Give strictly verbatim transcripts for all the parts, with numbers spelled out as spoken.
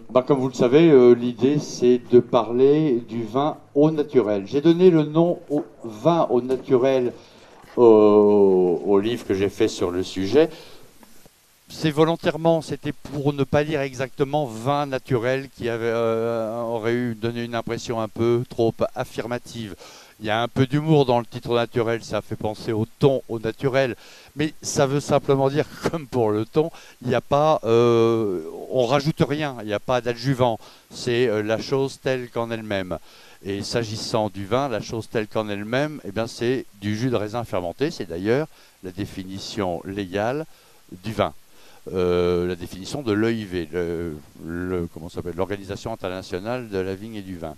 Bah, comme vous le savez, euh, l'idée c'est de parler du vin au naturel. J'ai donné le nom au vin au naturel au, au livre que j'ai fait sur le sujet. C'est volontairement, c'était pour ne pas dire exactement vin naturel qui avait, euh, aurait eu donné une impression un peu trop affirmative. Il y a un peu d'humour dans le titre naturel, ça fait penser au thon, au naturel, mais ça veut simplement dire, comme pour le thon, il n'y a pas, euh, on rajoute rien, il n'y a pas d'adjuvant, c'est euh, la chose telle qu'en elle-même. Et s'agissant du vin, la chose telle qu'en elle-même, eh bien, c'est du jus de raisin fermenté, c'est d'ailleurs la définition légale du vin. Euh, la définition de l'E I V, le, le, comment s'appelle, l'Organisation internationale de la vigne et du vin.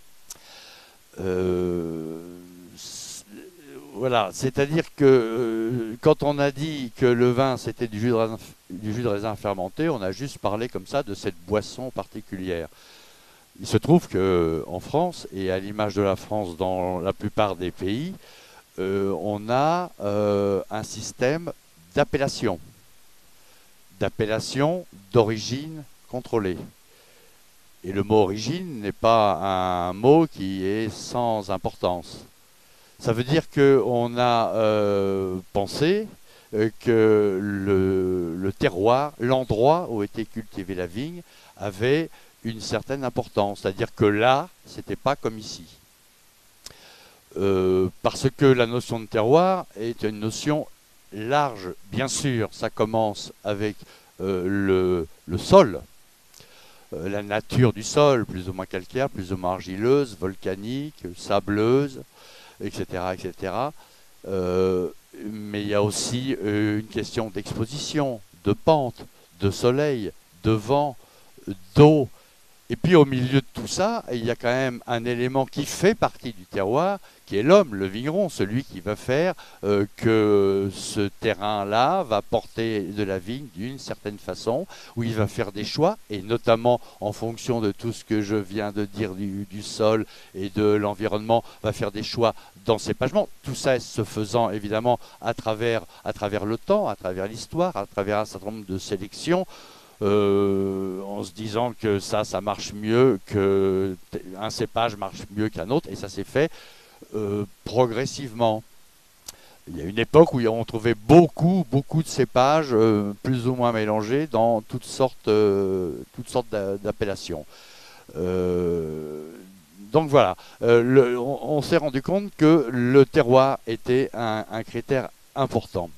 Euh, voilà, c'est-à-dire que euh, quand on a dit que le vin c'était du jus de raisin, du jus de raisin fermenté, on a juste parlé comme ça de cette boisson particulière. Il se trouve que en France, et à l'image de la France dans la plupart des pays, euh, on a euh, un système d'appellation d'appellation d'origine contrôlée. Et le mot origine n'est pas un mot qui est sans importance. Ça veut dire qu'on a euh, pensé euh, que le, le terroir, l'endroit où était cultivée la vigne, avait une certaine importance. C'est-à-dire que là, c'était pas comme ici. Euh, parce que la notion de terroir est une notion large, bien sûr. Ça commence avec euh, le, le sol, euh, la nature du sol, plus ou moins calcaire, plus ou moins argileuse, volcanique, sableuse, et cetera, et cetera. Euh, mais il y a aussi euh, une question d'exposition, de pente, de soleil, de vent, d'eau. Et puis au milieu de tout ça, il y a quand même un élément qui fait partie du terroir, qui est l'homme, le vigneron, celui qui va faire euh, que ce terrain-là va porter de la vigne d'une certaine façon, où il va faire des choix, et notamment en fonction de tout ce que je viens de dire du, du sol et de l'environnement, va faire des choix d'encépagement. Tout ça se faisant évidemment à travers, à travers le temps, à travers l'histoire, à travers un certain nombre de sélections. Euh, en se disant que ça, ça marche mieux, qu'un cépage marche mieux qu'un autre, et ça s'est fait euh, progressivement. Il y a une époque où on trouvait beaucoup, beaucoup de cépages euh, plus ou moins mélangés dans toutes sortes, euh, toutes sortes d'appellations. Euh, donc voilà, euh, le, on, on s'est rendu compte que le terroir était un, un critère important.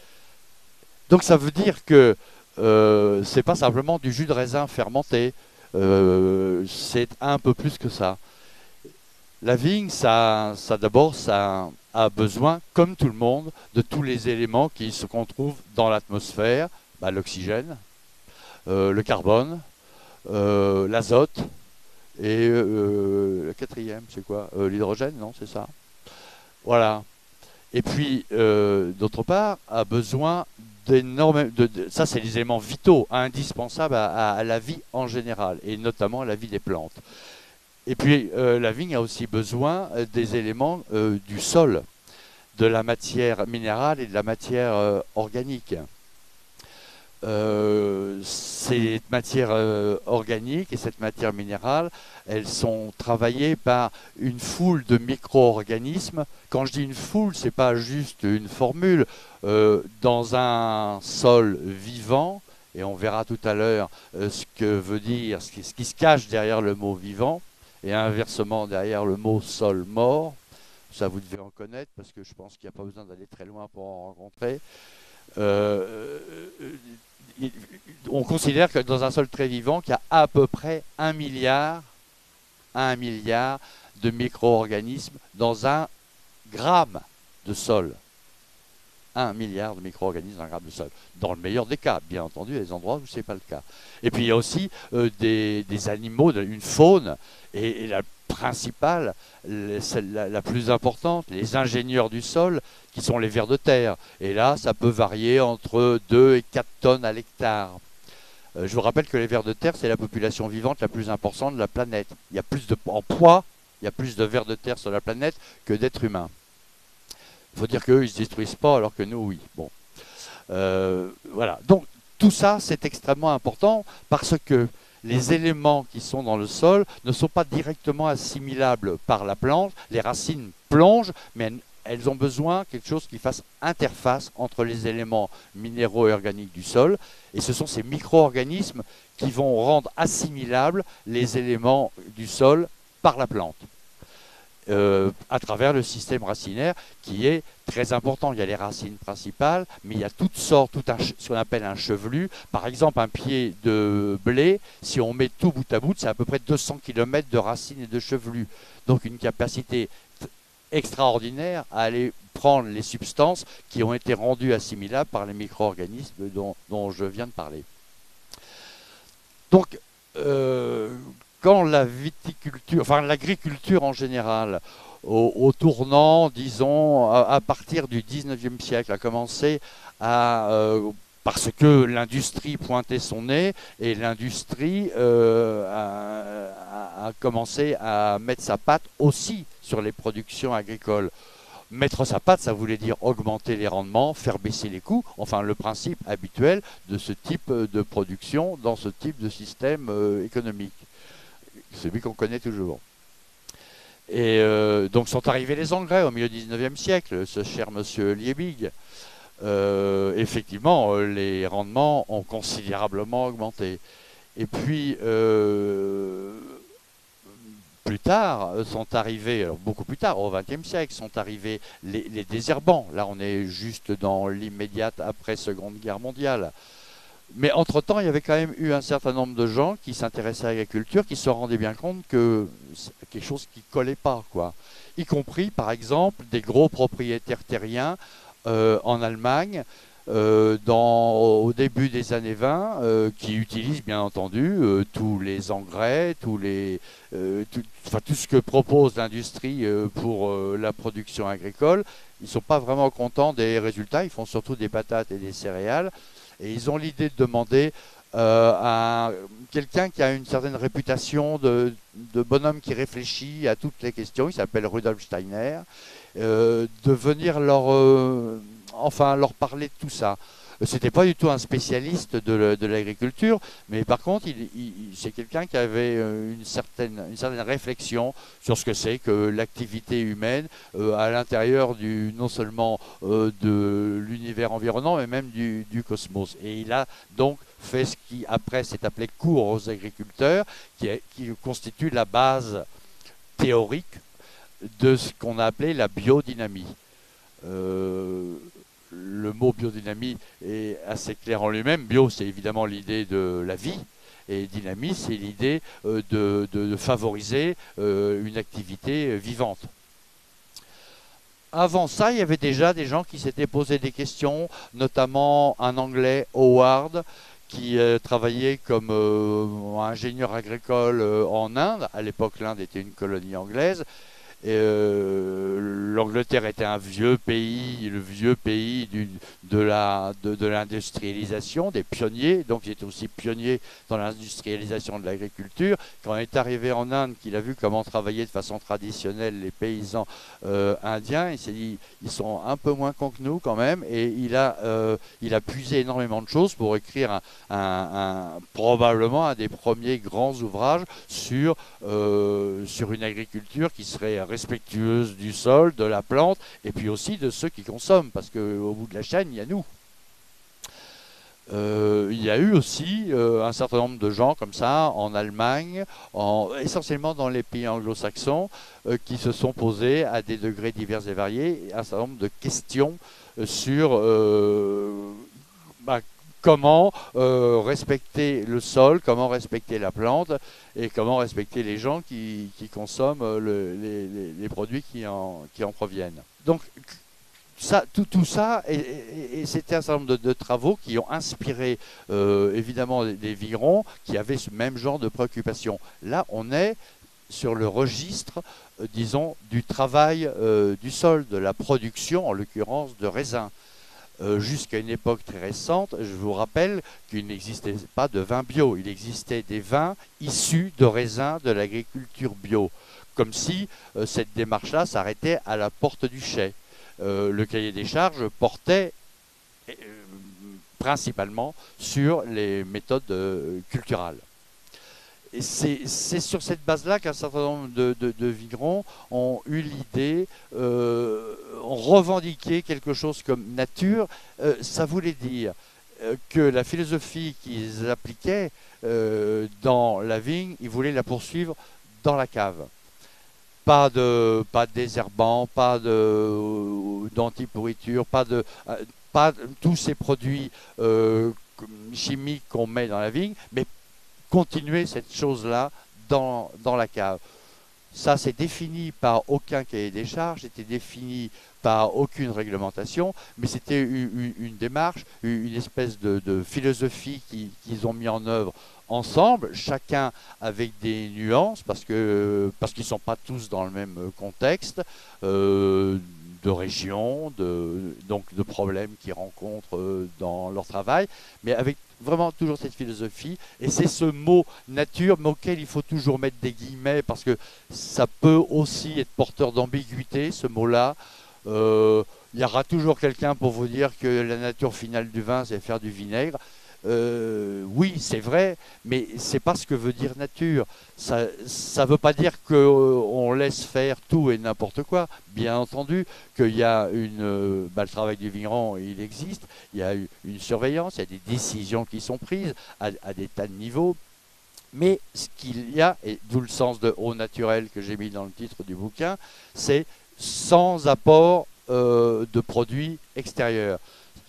Donc ça veut dire que Euh, c'est pas simplement du jus de raisin fermenté, euh, c'est un peu plus que ça. La vigne, ça, ça d'abord, ça a besoin, comme tout le monde, de tous les éléments qui se qu'on trouve dans l'atmosphère, bah, l'oxygène, euh, le carbone, euh, l'azote et euh, le quatrième, c'est quoi? Euh, l'hydrogène, non, c'est ça. Voilà. Et puis, euh, d'autre part, a besoin d'énormes... De, de, ça, c'est les éléments vitaux, indispensables à, à, à la vie en général, et notamment à la vie des plantes. Et puis, euh, la vigne a aussi besoin des éléments euh, du sol, de la matière minérale et de la matière euh, organique. Euh, ces matières euh, organiques et cette matière minérale, elles sont travaillées par une foule de micro-organismes. Quand je dis une foule, c'est pas juste une formule. Euh, dans un sol vivant, et on verra tout à l'heure euh, ce que veut dire, ce qui, ce qui se cache derrière le mot vivant, et inversement derrière le mot sol mort. Ça, vous devez en connaître parce que je pense qu'il n'y a pas besoin d'aller très loin pour en rencontrer. Euh, on considère que dans un sol très vivant, qu'il y a à peu près un milliard, un milliard de micro-organismes dans un gramme de sol. Un milliard de micro-organismes dans un gramme de sol. Dans le meilleur des cas, bien entendu, il y a des endroits où ce n'est pas le cas. Et puis il y a aussi euh, des, des animaux, une faune, et, et la principale, celle la, la plus importante, les ingénieurs du sol, qui sont les vers de terre. Et là, ça peut varier entre deux et quatre tonnes à l'hectare. Euh, je vous rappelle que les vers de terre, c'est la population vivante la plus importante de la planète. Il y a plus de, en poids, il y a plus de vers de terre sur la planète que d'êtres humains. Il faut dire qu'eux, ils ne se détruisent pas, alors que nous, oui. Bon. Euh, voilà. Donc, tout ça, c'est extrêmement important parce que les éléments qui sont dans le sol ne sont pas directement assimilables par la plante. Les racines plongent, mais elles ont besoin de quelque chose qui fasse interface entre les éléments minéraux et organiques du sol. Et ce sont ces micro-organismes qui vont rendre assimilables les éléments du sol par la plante. Euh, à travers le système racinaire qui est très important. Il y a les racines principales, mais il y a toutes sortes, tout un, ce qu'on appelle un chevelu. Par exemple, un pied de blé, si on met tout bout à bout, c'est à peu près deux cents kilomètres de racines et de chevelus. Donc une capacité extraordinaire à aller prendre les substances qui ont été rendues assimilables par les micro-organismes dont, dont je viens de parler. Donc, euh, quand la viticulture, enfin l'agriculture en général, au, au tournant, disons, à, à partir du dix-neuvième siècle, a commencé à... Euh, parce que l'industrie pointait son nez et l'industrie euh, a, a, a commencé à mettre sa patte aussi sur les productions agricoles. Mettre sa patte, ça voulait dire augmenter les rendements, faire baisser les coûts, enfin le principe habituel de ce type de production dans ce type de système euh, économique. Celui qu'on connaît toujours. Et euh, donc sont arrivés les engrais au milieu du dix-neuvième siècle, ce cher monsieur Liebig. Euh, effectivement, les rendements ont considérablement augmenté. Et puis, euh, plus tard, sont arrivés, alors beaucoup plus tard, au vingtième siècle, sont arrivés les, les désherbants. Là, on est juste dans l'immédiate après-seconde guerre mondiale. Mais entre-temps, il y avait quand même eu un certain nombre de gens qui s'intéressaient à l'agriculture, qui se rendaient bien compte que c'est quelque chose qui ne collait pas, quoi. Y compris, par exemple, des gros propriétaires terriens euh, en Allemagne, euh, dans, au début des années vingt, euh, qui utilisent bien entendu euh, tous les engrais, tous les, euh, tout, enfin, tout ce que propose l'industrie euh, pour euh, la production agricole. Ils ne sont pas vraiment contents des résultats, ils font surtout des patates et des céréales. Et ils ont l'idée de demander euh, à quelqu'un qui a une certaine réputation de, de bonhomme qui réfléchit à toutes les questions, il s'appelle Rudolf Steiner, euh, de venir leur, euh, enfin, leur parler de tout ça. C'était pas du tout un spécialiste de, de l'agriculture, mais par contre, il, il, c'est quelqu'un qui avait une certaine, une certaine réflexion sur ce que c'est que l'activité humaine euh, à l'intérieur du, non seulement euh, de l'univers environnant, mais même du, du cosmos. Et il a donc fait ce qui, après, s'est appelé cours aux agriculteurs, qui, est, qui constitue la base théorique de ce qu'on a appelé la biodynamie. Euh, Le mot biodynamie est assez clair en lui-même. Bio, c'est évidemment l'idée de la vie, et dynamie, c'est l'idée euh, de, de, de favoriser euh, une activité vivante. Avant ça, il y avait déjà des gens qui s'étaient posé des questions, notamment un Anglais, Howard, qui euh, travaillait comme euh, ingénieur agricole euh, en Inde. À l'époque, l'Inde était une colonie anglaise. Euh, L'Angleterre était un vieux pays, le vieux pays du, de la, de, de l'industrialisation, des pionniers, donc il était aussi pionnier dans l'industrialisation de l'agriculture. Quand il est arrivé en Inde, qu'il a vu comment travailler de façon traditionnelle les paysans euh, indiens, il s'est dit, ils sont un peu moins cons que nous quand même, et il a, euh, il a puisé énormément de choses pour écrire un, un, un, probablement un des premiers grands ouvrages sur, euh, sur une agriculture qui serait respectueuse du sol, de la plante, et puis aussi de ceux qui consomment, parce qu'au bout de la chaîne, il y a nous. Euh, il y a eu aussi euh, un certain nombre de gens comme ça en Allemagne, en, essentiellement dans les pays anglo-saxons, euh, qui se sont posés à des degrés divers et variés un certain nombre de questions euh, sur euh, bah, comment euh, respecter le sol, comment respecter la plante et comment respecter les gens qui, qui consomment le, les, les, les produits qui en, qui en proviennent. Donc ça, tout, tout ça, et, et, et c'était un certain nombre de, de travaux qui ont inspiré euh, évidemment les vignerons qui avaient ce même genre de préoccupation. Là, on est sur le registre, euh, disons, du travail euh, du sol, de la production, en l'occurrence de raisins. Euh, jusqu'à une époque très récente, je vous rappelle qu'il n'existait pas de vin bio. Il existait des vins issus de raisins de l'agriculture bio. Comme si euh, cette démarche-là s'arrêtait à la porte du chai. Euh, le cahier des charges portait euh, principalement sur les méthodes euh, culturales. Et c'est sur cette base-là qu'un certain nombre de, de, de vignerons ont eu l'idée, euh, ont revendiqué quelque chose comme nature. Euh, ça voulait dire euh, que la philosophie qu'ils appliquaient euh, dans la vigne, ils voulaient la poursuivre dans la cave. Pas de, pas de désherbant, pas d'anti-pourriture, pas de, pas de tous ces produits euh, chimiques qu'on met dans la vigne, mais continuer cette chose-là dans, dans la cave. Ça, c'est défini par aucun cahier des charges, c'était défini par aucune réglementation, mais c'était une, une, démarche, une espèce de, de philosophie qu'ils qui ont mis en œuvre ensemble, chacun avec des nuances, parce que parce qu'ils ne sont pas tous dans le même contexte, euh, de région, de, donc de problèmes qu'ils rencontrent dans leur travail, mais avec vraiment toujours cette philosophie. Et c'est ce mot nature, mais auquel il faut toujours mettre des guillemets, parce que ça peut aussi être porteur d'ambiguïté, ce mot-là. Euh, il y aura toujours quelqu'un pour vous dire que la nature finale du vin, c'est faire du vinaigre. Euh, oui, c'est vrai, mais c'est pas ce que veut dire nature. Ça ne veut pas dire qu'on laisse faire tout et n'importe quoi. Bien entendu qu'il y a une... Euh, bah, le travail du vigneron, il existe. Il y a une surveillance, il y a des décisions qui sont prises à, à des tas de niveaux. Mais ce qu'il y a, et d'où le sens de au naturel que j'ai mis dans le titre du bouquin, c'est sans apport euh, de produits extérieurs.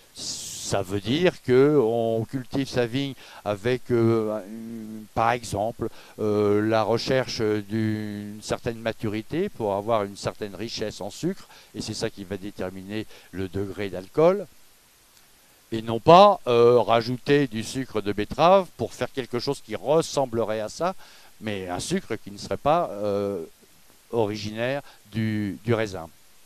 Ça veut dire qu'on cultive sa vigne avec, euh, une, par exemple, euh, la recherche d'une certaine maturité pour avoir une certaine richesse en sucre, et c'est ça qui va déterminer le degré d'alcool, et non pas euh, rajouter du sucre de betterave pour faire quelque chose qui ressemblerait à ça, mais un sucre qui ne serait pas euh, originaire du, du raisin.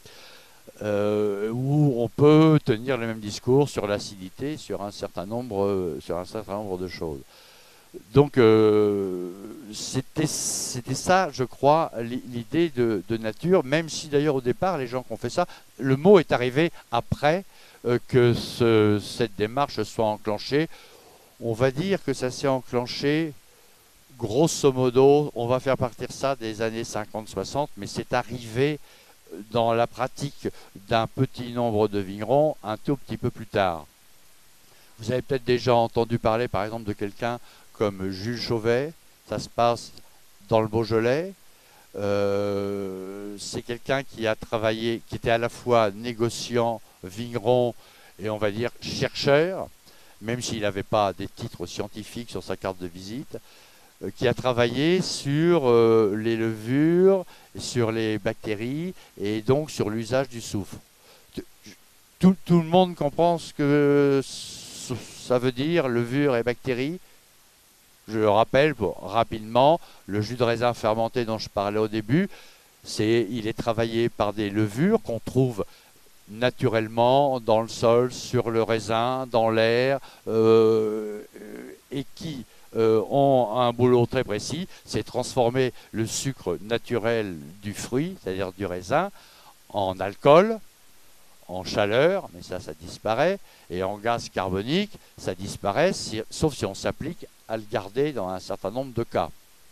Euh, où on peut tenir le même discours sur l'acidité, sur un certain nombre, sur un certain nombre de choses. Donc euh, c'était ça, je crois, l'idée de, de nature, même si d'ailleurs au départ les gens qui ont fait ça, le mot est arrivé après euh, que ce, cette démarche soit enclenchée. On va dire que ça s'est enclenché grosso modo, on va faire partir ça des années cinquante soixante, mais c'est arrivé dans la pratique d'un petit nombre de vignerons un tout petit peu plus tard. Vous avez peut-être déjà entendu parler par exemple de quelqu'un comme Jules Chauvet, ça se passe dans le Beaujolais. Euh, c'est quelqu'un qui a travaillé, qui était à la fois négociant, vigneron et on va dire chercheur, même s'il n'avait pas des titres scientifiques sur sa carte de visite, euh, qui a travaillé sur euh, les levures, sur les bactéries et donc sur l'usage du soufre. Tout, tout le monde comprend ce que ça veut dire, levure et bactéries. Je le rappelle pour, rapidement, le jus de raisin fermenté dont je parlais au début, c'est, il est travaillé par des levures qu'on trouve naturellement dans le sol, sur le raisin, dans l'air, euh, et qui euh, ont un boulot très précis, c'est transformer le sucre naturel du fruit, c'est-à-dire du raisin, en alcool, en chaleur, mais ça, ça disparaît, et en gaz carbonique, ça disparaît, si, sauf si on s'applique à le garder dans un certain nombre de cas.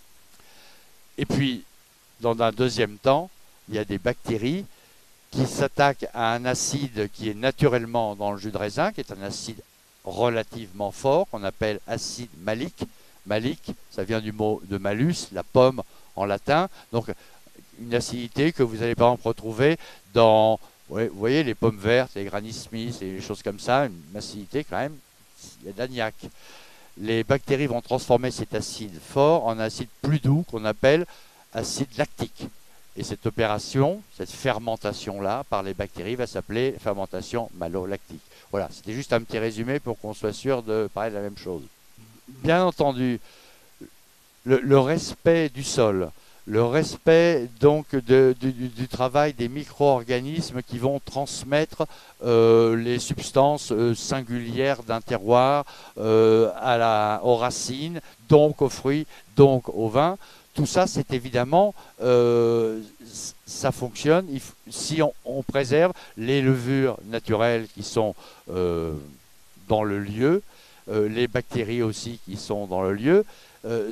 Et puis, dans un deuxième temps, il y a des bactéries qui s'attaquent à un acide qui est naturellement dans le jus de raisin, qui est un acide relativement fort, qu'on appelle acide malique. Malique, ça vient du mot de malus, la pomme en latin. Donc, une acidité que vous allez par exemple retrouver dans, ouais, vous voyez, les pommes vertes, les Granny Smith et les choses comme ça, une acidité quand même, il y a d'agnac. Les bactéries vont transformer cet acide fort en acide plus doux qu'on appelle acide lactique. Et cette opération, cette fermentation-là, par les bactéries, va s'appeler fermentation malolactique. Voilà, c'était juste un petit résumé pour qu'on soit sûr de parler de la même chose. Bien entendu, le, le respect du sol, le respect donc de, du, du travail des micro-organismes qui vont transmettre euh, les substances euh, singulières d'un terroir euh, à la, aux racines, donc aux fruits, donc au vin. Tout ça, c'est évidemment, euh, ça fonctionne il, si on, on préserve les levures naturelles qui sont euh, dans le lieu, euh, les bactéries aussi qui sont dans le lieu. Euh,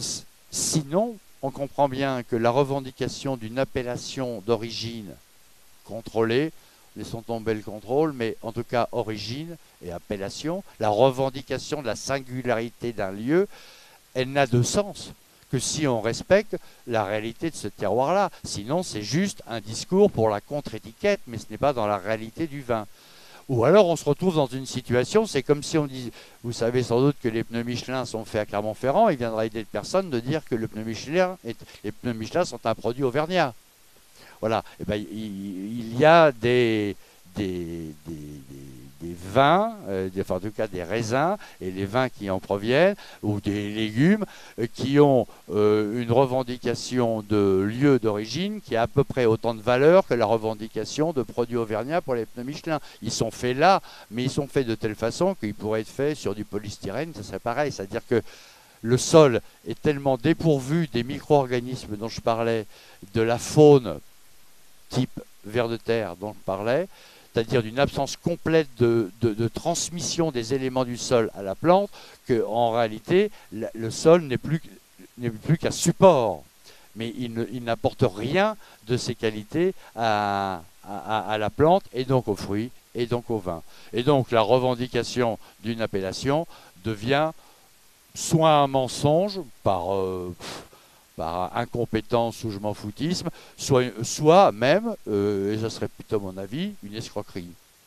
Sinon, on comprend bien que la revendication d'une appellation d'origine contrôlée, laissons tomber le contrôle, mais en tout cas origine et appellation, la revendication de la singularité d'un lieu, elle n'a de sens que si on respecte la réalité de ce terroir-là. Sinon, c'est juste un discours pour la contre-étiquette, mais ce n'est pas dans la réalité du vin. Ou alors on se retrouve dans une situation, c'est comme si on dit, vous savez sans doute que les pneus Michelin sont faits à Clermont-Ferrand, il viendra aider personne de dire que le pneu Michelin est, les pneus Michelin sont un produit auvergnat. Voilà, et ben, il, il y a des, des, des, des, des vins, euh, des, enfin en tout cas des raisins, et les vins qui en proviennent, ou des légumes, euh, qui ont euh, une revendication de lieu d'origine qui a à peu près autant de valeur que la revendication de produits auvergnats pour les pneus Michelin. Ils sont faits là, mais ils sont faits de telle façon qu'ils pourraient être faits sur du polystyrène, ça serait pareil, c'est-à-dire que le sol est tellement dépourvu des micro-organismes dont je parlais, de la faune type vers de terre dont je parlais, c'est-à-dire d'une absence complète de, de, de transmission des éléments du sol à la plante, qu'en réalité, la, le sol n'est plus, n'est plus qu'un support. Mais il, ne, il n'apporte rien de ses qualités à, à, à la plante, et donc aux fruits, et donc au vin. Et donc la revendication d'une appellation devient soit un mensonge par... Euh, par incompétence ou je m'en foutisme, soit, soit même, euh, et ce serait plutôt mon avis, une escroquerie.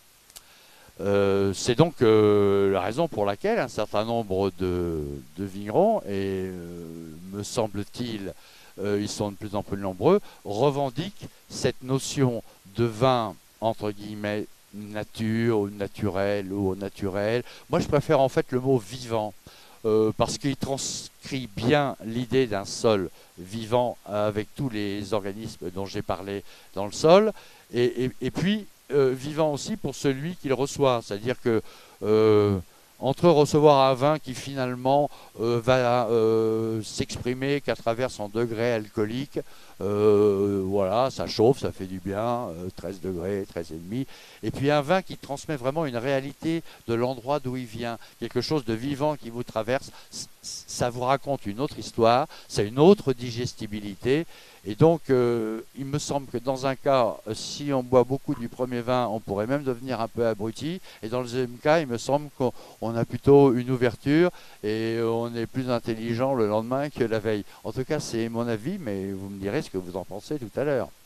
Euh, c'est donc euh, la raison pour laquelle un certain nombre de, de vignerons, et euh, me semble-t-il, euh, ils sont de plus en plus nombreux, revendiquent cette notion de vin, entre guillemets, nature, ou naturel, ou au naturel. Moi, je préfère en fait le mot vivant. Euh, parce qu'il transcrit bien l'idée d'un sol vivant avec tous les organismes dont j'ai parlé dans le sol, et, et, et puis euh, vivant aussi pour celui qui le reçoit, c'est-à-dire que euh, entre recevoir un vin qui finalement euh, va euh, s'exprimer qu'à travers son degré alcoolique, euh, voilà, ça chauffe, ça fait du bien, euh, treize degrés, treize virgule cinq, et puis un vin qui transmet vraiment une réalité de l'endroit d'où il vient, quelque chose de vivant qui vous traverse, ça vous raconte une autre histoire, c'est une autre digestibilité, et donc euh, il me semble que dans un cas, si on boit beaucoup du premier vin, on pourrait même devenir un peu abruti, et dans le deuxième cas, il me semble qu'on a plutôt une ouverture, et on est plus intelligent le lendemain que la veille. En tout cas, c'est mon avis, mais vous me direz ce que vous en pensez tout à l'heure.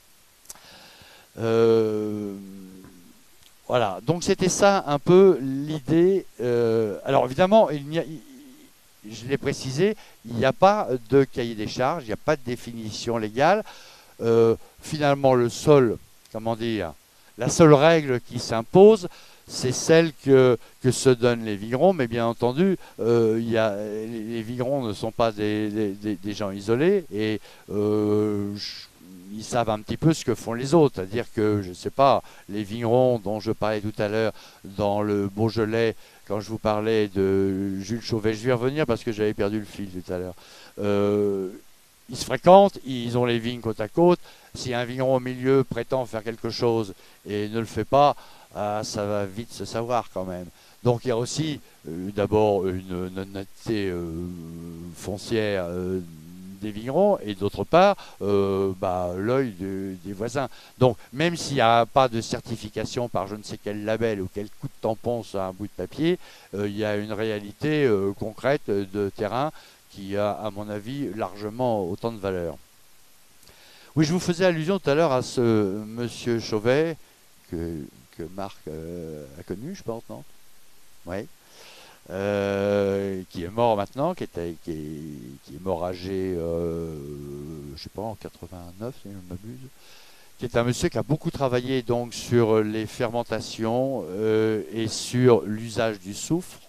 Euh, voilà, donc c'était ça un peu l'idée. Euh, alors évidemment, il n'y a, je l'ai précisé, il n'y a pas de cahier des charges, il n'y a pas de définition légale. Euh, finalement, le seul, comment dire, la seule règle qui s'impose, c'est celle que, que se donnent les vignerons, mais bien entendu, euh, y a, les vignerons ne sont pas des, des, des gens isolés, et euh, ils savent un petit peu ce que font les autres, c'est-à-dire que, je ne sais pas, les vignerons dont je parlais tout à l'heure dans le Beaujolais, quand je vous parlais de Jules Chauvet, je vais y revenir parce que j'avais perdu le fil tout à l'heure, euh, ils se fréquentent, ils ont les vignes côte à côte, si un vigneron au milieu prétend faire quelque chose et ne le fait pas, ah, ça va vite se savoir quand même. Donc il y a aussi euh, d'abord une honnêteté euh, foncière euh, des vignerons, et d'autre part euh, bah, l'œil de, des voisins. Donc même s'il n'y a pas de certification par je ne sais quel label ou quel coup de tampon sur un bout de papier, euh, il y a une réalité euh, concrète de terrain qui a, à mon avis, largement autant de valeur. Oui, je vous faisais allusion tout à l'heure à ce monsieur Chauvet que, que Marc euh, a connu, je pense, non? Oui. Euh, qui est mort maintenant, qui est, qui est, qui est mort âgé, euh, je sais pas, en quatre-vingt-neuf, si je ne m'abuse, qui est un monsieur qui a beaucoup travaillé donc sur les fermentations euh, et sur l'usage du soufre.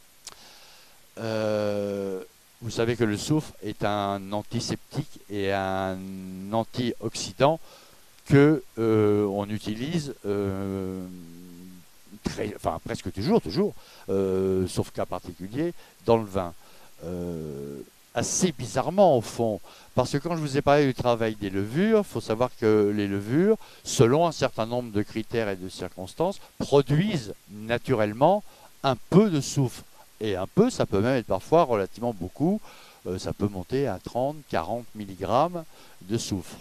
Euh, vous savez que le soufre est un antiseptique et un antioxydant que euh, on utilise euh, très, enfin presque toujours, toujours, euh, sauf cas particulier, dans le vin. Euh, assez bizarrement au fond, parce que quand je vous ai parlé du travail des levures, il faut savoir que les levures, selon un certain nombre de critères et de circonstances, produisent naturellement un peu de soufre. Et un peu, ça peut même être parfois relativement beaucoup. euh, ça peut monter à trente à quarante milligrammes de soufre.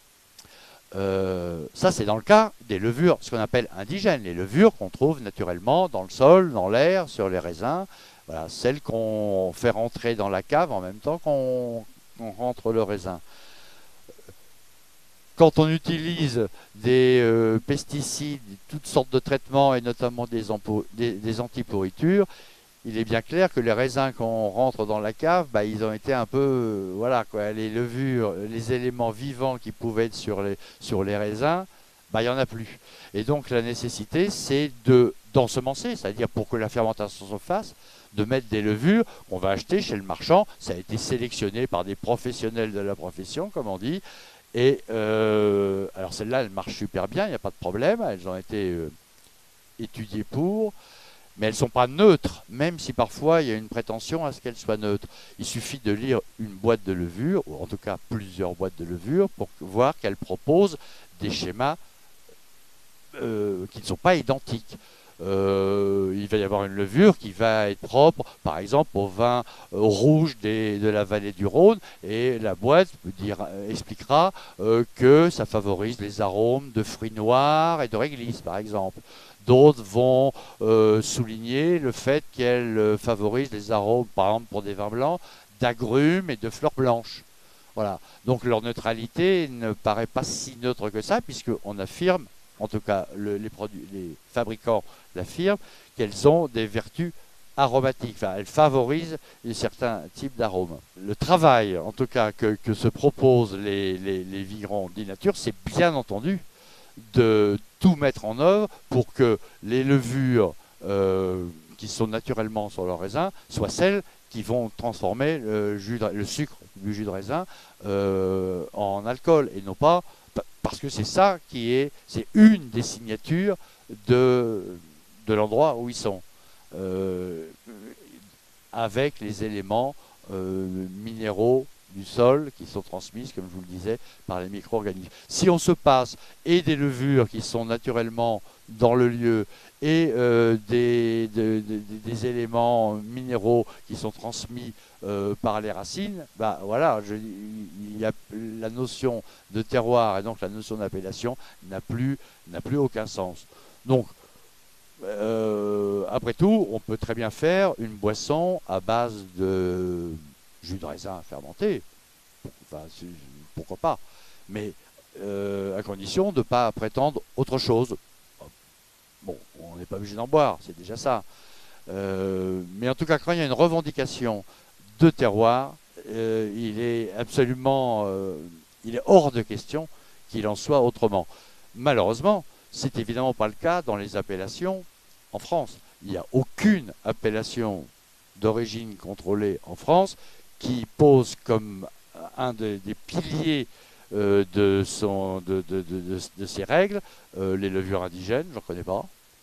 Euh, ça, c'est dans le cas des levures, ce qu'on appelle indigènes, les levures qu'on trouve naturellement dans le sol, dans l'air, sur les raisins. Voilà, celles qu'on fait rentrer dans la cave en même temps qu'on qu'on rentre le raisin. Quand on utilise des euh, pesticides, toutes sortes de traitements et notamment des, des, des antipourritures, il est bien clair que les raisins qu'on rentre dans la cave, bah, ils ont été un peu, euh, voilà, quoi, les levures, les éléments vivants qui pouvaient être sur les, sur les raisins, bah, il n'y en a plus. Et donc la nécessité, c'est de d'ensemencer, c'est-à-dire pour que la fermentation se fasse, de mettre des levures qu'on va acheter chez le marchand. Ça a été sélectionné par des professionnels de la profession, comme on dit. Et euh, alors celles-là, elles marchent super bien, il n'y a pas de problème, elles ont été euh, étudiées pour, mais elles ne sont pas neutres, même si parfois il y a une prétention à ce qu'elles soient neutres. Il suffit de lire une boîte de levure, ou en tout cas plusieurs boîtes de levure, pour voir qu'elles proposent des schémas euh, qui ne sont pas identiques. Euh, il va y avoir une levure qui va être propre, par exemple, au vin euh, rouge des, de la vallée du Rhône, et la boîte dire, expliquera euh, que ça favorise les arômes de fruits noirs et de réglisse, par exemple. D'autres vont euh, souligner le fait qu'elle euh, favorise les arômes, par exemple, pour des vins blancs, d'agrumes et de fleurs blanches. Voilà. Donc leur neutralité ne paraît pas si neutre que ça, puisqu'on affirme, en tout cas le, les, produits, les fabricants l'affirment, qu'elles ont des vertus aromatiques. Enfin, elles favorisent certains types d'arômes. Le travail, en tout cas, que, que se proposent les, les, les vignerons d'Inature, c'est bien entendu de tout mettre en œuvre pour que les levures euh, qui sont naturellement sur leur raisin soient celles qui vont transformer le, jus de, le sucre du jus de raisin euh, en alcool, et non pas parce que c'est ça qui est, c'est une des signatures de, de l'endroit où ils sont, euh, avec les éléments euh, minéraux du sol qui sont transmises, comme je vous le disais, par les micro-organismes. Si on se passe et des levures qui sont naturellement dans le lieu et euh, des, de, de, des éléments minéraux qui sont transmis euh, par les racines, bah voilà, je, il y a la notion de terroir et donc la notion d'appellation n'a plus, n'a plus aucun sens. Donc, euh, après tout, on peut très bien faire une boisson à base de jus de raisin fermenté, enfin, pourquoi pas, mais euh, à condition de ne pas prétendre autre chose. Bon, on n'est pas obligé d'en boire, c'est déjà ça. Euh, mais en tout cas, quand il y a une revendication de terroir, euh, il est absolument, euh, il est hors de question qu'il en soit autrement. Malheureusement, c'est évidemment pas le cas dans les appellations en France. Il n'y a aucune appellation d'origine contrôlée en France qui pose comme un de, des piliers euh, de, son, de, de, de, de, de ses règles euh, les levures indigènes, je n'en connais pas.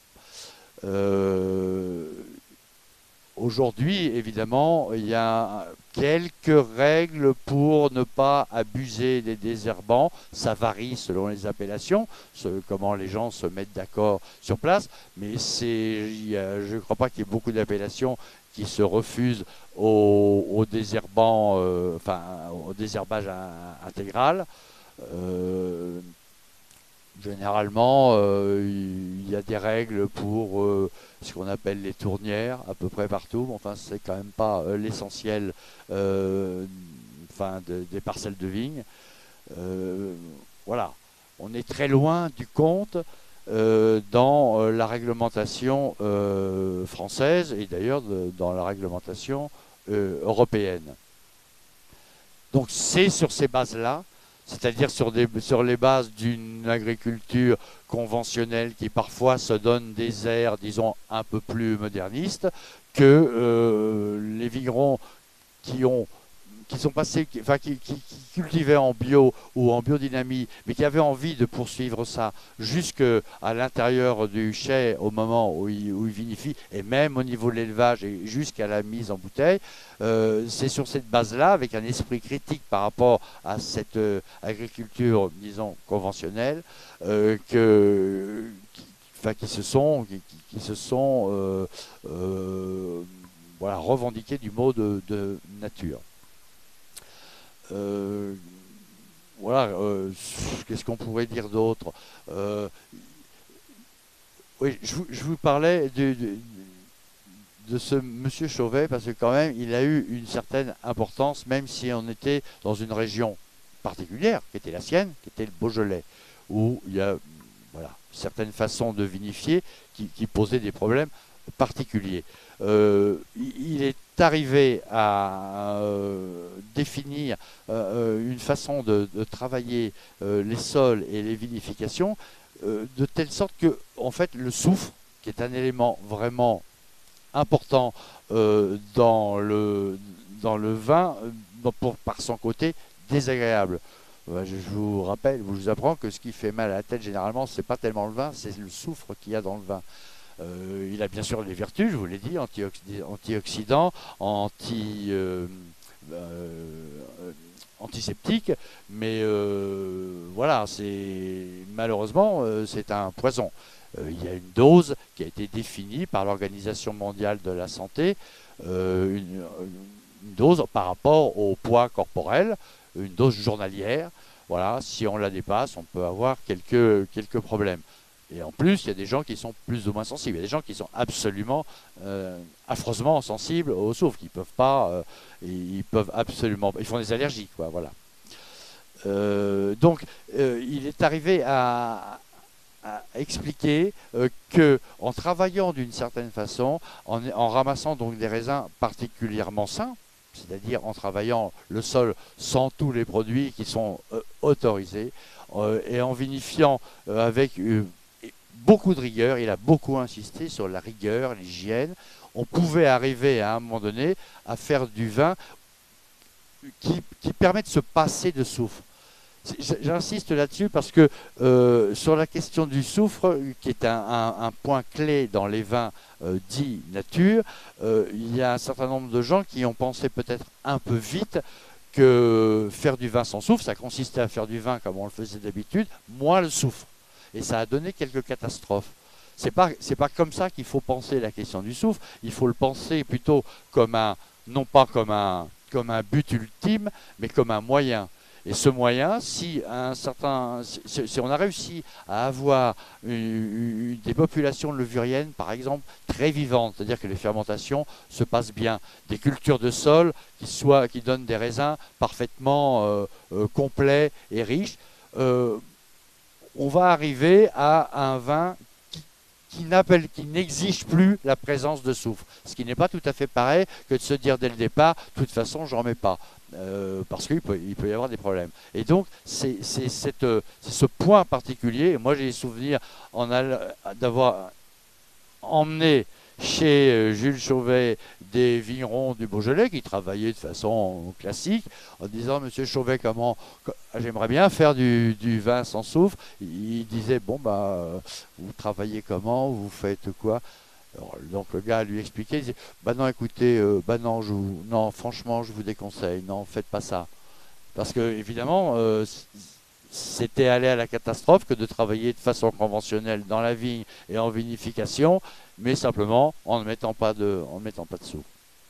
Euh, Aujourd'hui, évidemment, il y a quelques règles pour ne pas abuser des désherbants. Ça varie selon les appellations, ce, comment les gens se mettent d'accord sur place. Mais c'est, je ne crois pas qu'il y ait beaucoup d'appellations qui se refusent au, au désherbant, euh, enfin, au désherbage intégral. Euh, Généralement, euh, il y a des règles pour euh, ce qu'on appelle les tournières, à peu près partout. Enfin, c'est quand même pas euh, l'essentiel euh, enfin, de, des parcelles de vigne. Euh, voilà, on est très loin du compte euh, dans euh, la réglementation euh, française et d'ailleurs dans la réglementation euh, européenne. Donc c'est sur ces bases-là, c'est-à-dire sur, des, sur les bases d'une agriculture conventionnelle qui parfois se donne des airs, disons, un peu plus modernistes, que euh, les vignerons qui ont qui sont passés, qui, enfin, qui, qui, qui cultivaient en bio ou en biodynamie, mais qui avaient envie de poursuivre ça jusqu'à l'intérieur du chai au moment où ils, où ils vinifient, et même au niveau de l'élevage et jusqu'à la mise en bouteille. Euh, c'est sur cette base-là, avec un esprit critique par rapport à cette euh, agriculture, disons, conventionnelle, euh, que, qui, enfin, qui se sont, qui, qui se sont euh, euh, voilà, revendiqués du mot de, de nature. Euh, voilà, euh, qu'est-ce qu'on pourrait dire d'autre? Euh, Oui, je vous, je vous parlais de, de- de ce monsieur Chauvet parce que quand même, il a eu une certaine importance, même si on était dans une région particulière, qui était la sienne, qui était le Beaujolais, où il y a voilà, certaines façons de vinifier qui, qui posaient des problèmes particuliers. Euh, il est arrivé à euh, définir euh, euh, une façon de, de travailler euh, les sols et les vinifications euh, de telle sorte que, en fait, le soufre, qui est un élément vraiment important euh, dans, le, dans le vin, euh, pour, par son côté désagréable. Euh, Je vous rappelle, je vous apprends que ce qui fait mal à la tête généralement, c'est pas tellement le vin, c'est le soufre qu'il y a dans le vin. Euh, il a bien sûr les vertus, je vous l'ai dit, antioxy- antioxydant, anti, euh, euh, antiseptique, mais euh, voilà, c'est malheureusement euh, c'est un poison. Euh, il y a une dose qui a été définie par l'Organisation mondiale de la santé, euh, une, une dose par rapport au poids corporel, une dose journalière. Voilà, si on la dépasse, on peut avoir quelques, quelques problèmes. Et en plus, il y a des gens qui sont plus ou moins sensibles. Il y a des gens qui sont absolument, euh, affreusement sensibles au soufre, qui peuvent pas, euh, ils peuvent absolument, ils font des allergies, quoi. Voilà. Euh, donc, euh, il est arrivé à, à expliquer euh, que, en travaillant d'une certaine façon, en, en ramassant donc des raisins particulièrement sains, c'est-à-dire en travaillant le sol sans tous les produits qui sont euh, autorisés, euh, et en vinifiant euh, avec euh, beaucoup de rigueur. Il a beaucoup insisté sur la rigueur, l'hygiène. On pouvait arriver à un moment donné à faire du vin qui, qui permet de se passer de soufre. J'insiste là-dessus parce que euh, sur la question du soufre, qui est un, un- un point clé dans les vins euh, dits nature, euh, il y a un certain nombre de gens qui ont pensé peut-être un peu vite que faire du vin sans soufre, ça consistait à faire du vin comme on le faisait d'habitude, moins le soufre. Et ça a donné quelques catastrophes. C'est pas, c'est pas comme ça qu'il faut penser la question du soufre. Il faut le penser plutôt comme un, non pas comme un, comme un but ultime, mais comme un moyen. Et ce moyen, si, un certain, si, si on a réussi à avoir une- une- des populations levuriennes, par exemple, très vivantes, c'est-à-dire que les fermentations se passent bien, des cultures de sol qui, soient, qui donnent des raisins parfaitement euh, euh, complets et riches, euh, on va arriver à un vin qui, qui n'appelle, qui n'exige plus la présence de soufre. Ce qui n'est pas tout à fait pareil que de se dire dès le départ, de toute façon, j'en mets pas. Euh, parce qu'il peut, il peut y avoir des problèmes. Et donc, c'est c'est cette, euh, c'est ce point particulier. Et moi, j'ai des souvenirs en allant- d'avoir emmené chez euh, Jules Chauvet des vignerons du Beaujolais qui travaillaient de façon classique en disant Monsieur Chauvet, comment co- j'aimerais bien faire du, du vin sans soufre. Il disait bon bah euh, vous travaillez comment, vous faites quoi. Alors, donc le gars lui expliquait, il disait bah non écoutez, euh, bah non, je vous- non franchement je vous déconseille, non faites pas ça. Parce que évidemment euh, c'était aller à la catastrophe que de travailler de façon conventionnelle dans la vigne et en vinification, mais simplement en ne mettant pas de, en ne mettant pas de sous.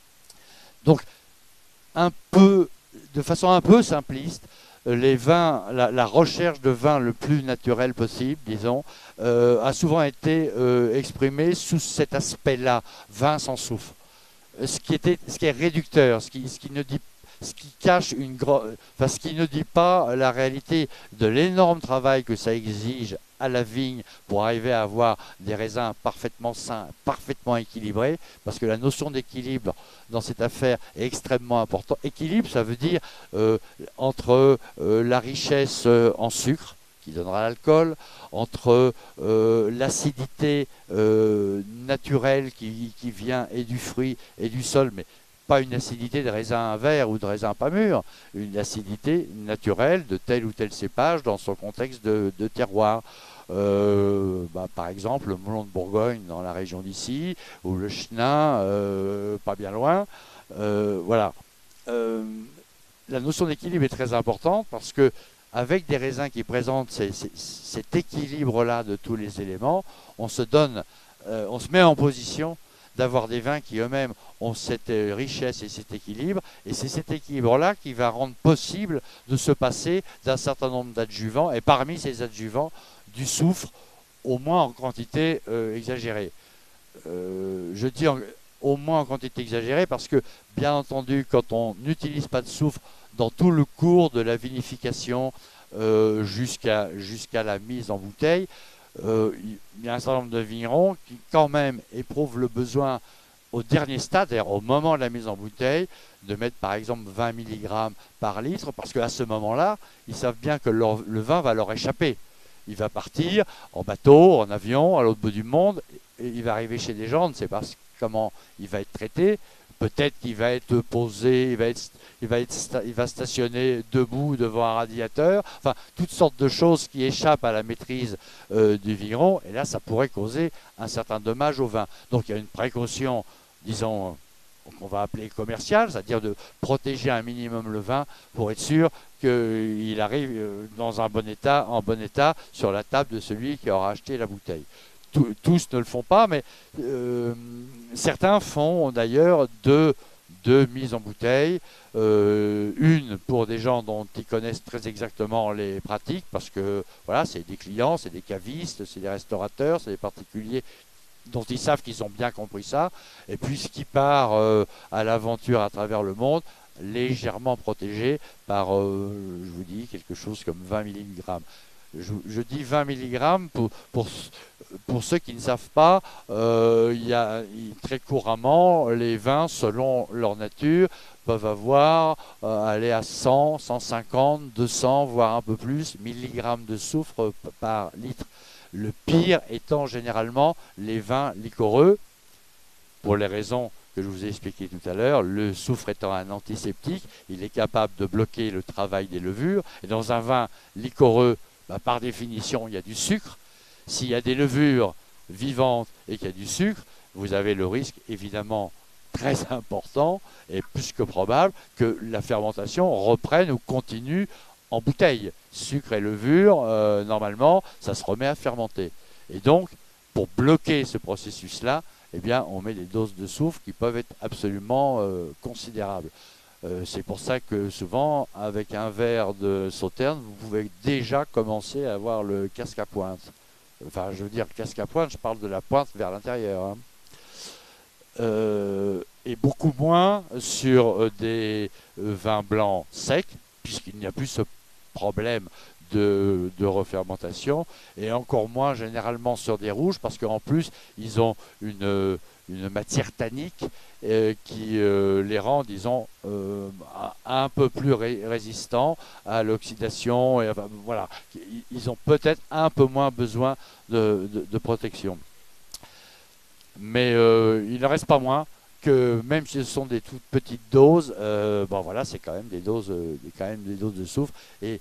Donc, un peu, de façon un peu simpliste, euh, les vins, la, la recherche de vin le plus naturel possible, disons, euh, a souvent été euh, exprimée sous cet aspect-là, vin sans soufre. Euh, Ce qui, était, ce qui est réducteur, ce qui, ce qui ne dit ce qui cache une grande, enfin, ce qui ne dit pas la réalité de l'énorme travail que ça exige à la vigne pour arriver à avoir des raisins parfaitement sains, parfaitement équilibrés, parce que la notion d'équilibre dans cette affaire est extrêmement importante. Équilibre, ça veut dire euh, entre euh, la richesse euh, en sucre, qui donnera l'alcool, entre euh, l'acidité euh, naturelle qui, qui vient et du fruit et du sol, mais pas une acidité de raisin vert ou de raisin pas mûr, une acidité naturelle de tel ou tel cépage dans son contexte de, de terroir. Euh, bah, par exemple, le melon de Bourgogne dans la région d'ici, ou le chenin, euh, pas bien loin. Euh, voilà. Euh, la notion d'équilibre est très importante parce que avec des raisins qui présentent ces- ces- cet équilibre-là de tous les éléments, on se donne, euh, on se met en position d'avoir des vins qui eux-mêmes ont cette richesse et cet équilibre, et c'est cet équilibre-là qui va rendre possible de se passer d'un certain nombre d'adjuvants, et parmi ces adjuvants, du soufre, au moins en quantité euh, exagérée. Euh, je dis en, au moins en quantité exagérée parce que, bien entendu, quand on n'utilise pas de soufre dans tout le cours de la vinification euh, jusqu'à jusqu'à la mise en bouteille, euh, il y a un certain nombre de vignerons qui quand même éprouvent le besoin au dernier stade, c'est-à-dire au moment de la mise en bouteille, de mettre par exemple vingt milligrammes par litre, parce qu'à ce moment-là, ils savent bien que leur, le vin va leur échapper. Il va partir en bateau, en avion, à l'autre bout du monde, et il va arriver chez des gens, on ne sait pas comment il va être traité. Peut-être qu'il va être posé, il va, être, il, va être, il va stationner debout devant un radiateur. Enfin, toutes sortes de choses qui échappent à la maîtrise euh, du vigneron. Et là, ça pourrait causer un certain dommage au vin. Donc, il y a une précaution, disons, qu'on va appeler commerciale, c'est-à-dire de protéger un minimum le vin pour être sûr qu'il arrive dans un bon état, en bon état sur la table de celui qui aura acheté la bouteille. Tous ne le font pas, mais euh, certains font d'ailleurs deux, deux mises en bouteille. Euh, une pour des gens dont ils connaissent très exactement les pratiques, parce que voilà, c'est des clients, c'est des cavistes, c'est des restaurateurs, c'est des particuliers dont ils savent qu'ils ont bien compris ça. Et puis ce qui part euh, à l'aventure à travers le monde, légèrement protégé par, euh, je vous dis, quelque chose comme vingt milligrammes. Je, je dis vingt milligrammes pour, pour, pour ceux qui ne savent pas, euh, il y a, très couramment, les vins, selon leur nature, peuvent avoir, euh, aller à cent, cent cinquante, deux cents, voire un peu plus, milligrammes de soufre par litre. Le pire étant généralement les vins liquoreux, pour les raisons que je vous ai expliquées tout à l'heure. Le soufre étant un antiseptique, il est capable de bloquer le travail des levures. Et dans un vin liquoreux, bah, par définition, il y a du sucre. S'il y a des levures vivantes et qu'il y a du sucre, vous avez le risque évidemment très important et plus que probable que la fermentation reprenne ou continue en bouteille. Sucre et levure, euh, normalement, ça se remet à fermenter. Et donc, pour bloquer ce processus-là, eh bien, on met des doses de soufre qui peuvent être absolument euh, considérables. Euh, c'est pour ça que souvent, avec un verre de Sauterne, vous pouvez déjà commencer à avoir le casque à pointe. Enfin, je veux dire casque à pointe, je parle de la pointe vers l'intérieur. Hein. Euh, et beaucoup moins sur euh, des euh, vins blancs secs, puisqu'il n'y a plus ce problème de, de refermentation, et encore moins généralement sur des rouges, parce qu'en plus, ils ont une, une matière tannique euh, qui euh, les rend, disons, euh, un peu plus ré résistants à l'oxydation. Et enfin, voilà, ils ont peut-être un peu moins besoin de, de, de protection. Mais euh, il ne reste pas moins que même si ce sont des toutes petites doses, euh, bon voilà, c'est quand même des doses, euh, quand même des doses de soufre, et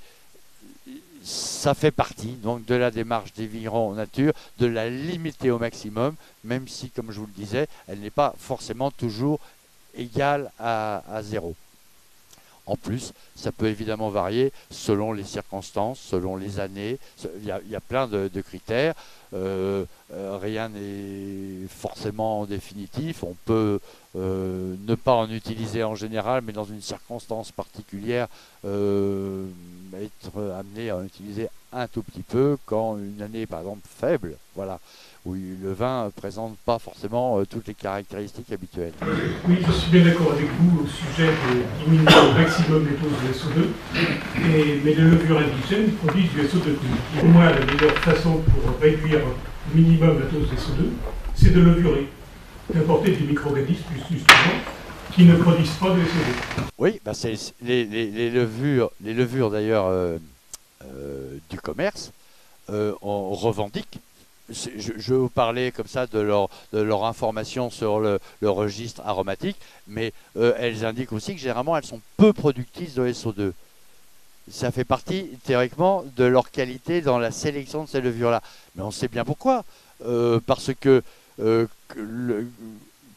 ça fait partie donc de la démarche des vignerons en nature, de la limiter au maximum, même si, comme je vous le disais, elle n'est pas forcément toujours égale à, à zéro. En plus, ça peut évidemment varier selon les circonstances, selon les années. Il y a, il y a plein de, de critères. Euh, euh, rien n'est forcément définitif. On peut euh, ne pas en utiliser en général, mais dans une circonstance particulière, euh, être amené à en utiliser un tout petit peu quand une année, par exemple, faible, voilà, où le vin ne présente pas forcément euh, toutes les caractéristiques habituelles. Oui, je suis bien d'accord avec vous au sujet de diminuer au maximum les doses de S O deux, et, mais les levures indigènes produisent du S O deux. Pour moi, la meilleure façon pour réduire au minimum la dose de S O deux, c'est de levurer, d'apporter des micro-organismes justement qui ne produisent pas de S O deux. Oui, bah c'est les, les, les levures, les levures d'ailleurs euh, euh, du commerce, euh, on revendique. Je, je vais vous parler comme ça de leur, de leur information sur le, le registre aromatique, mais euh, elles indiquent aussi que généralement elles sont peu productrices de S O deux. Ça fait partie théoriquement de leur qualité dans la sélection de ces levures-là. Mais on sait bien pourquoi. Euh, parce que, euh, que le,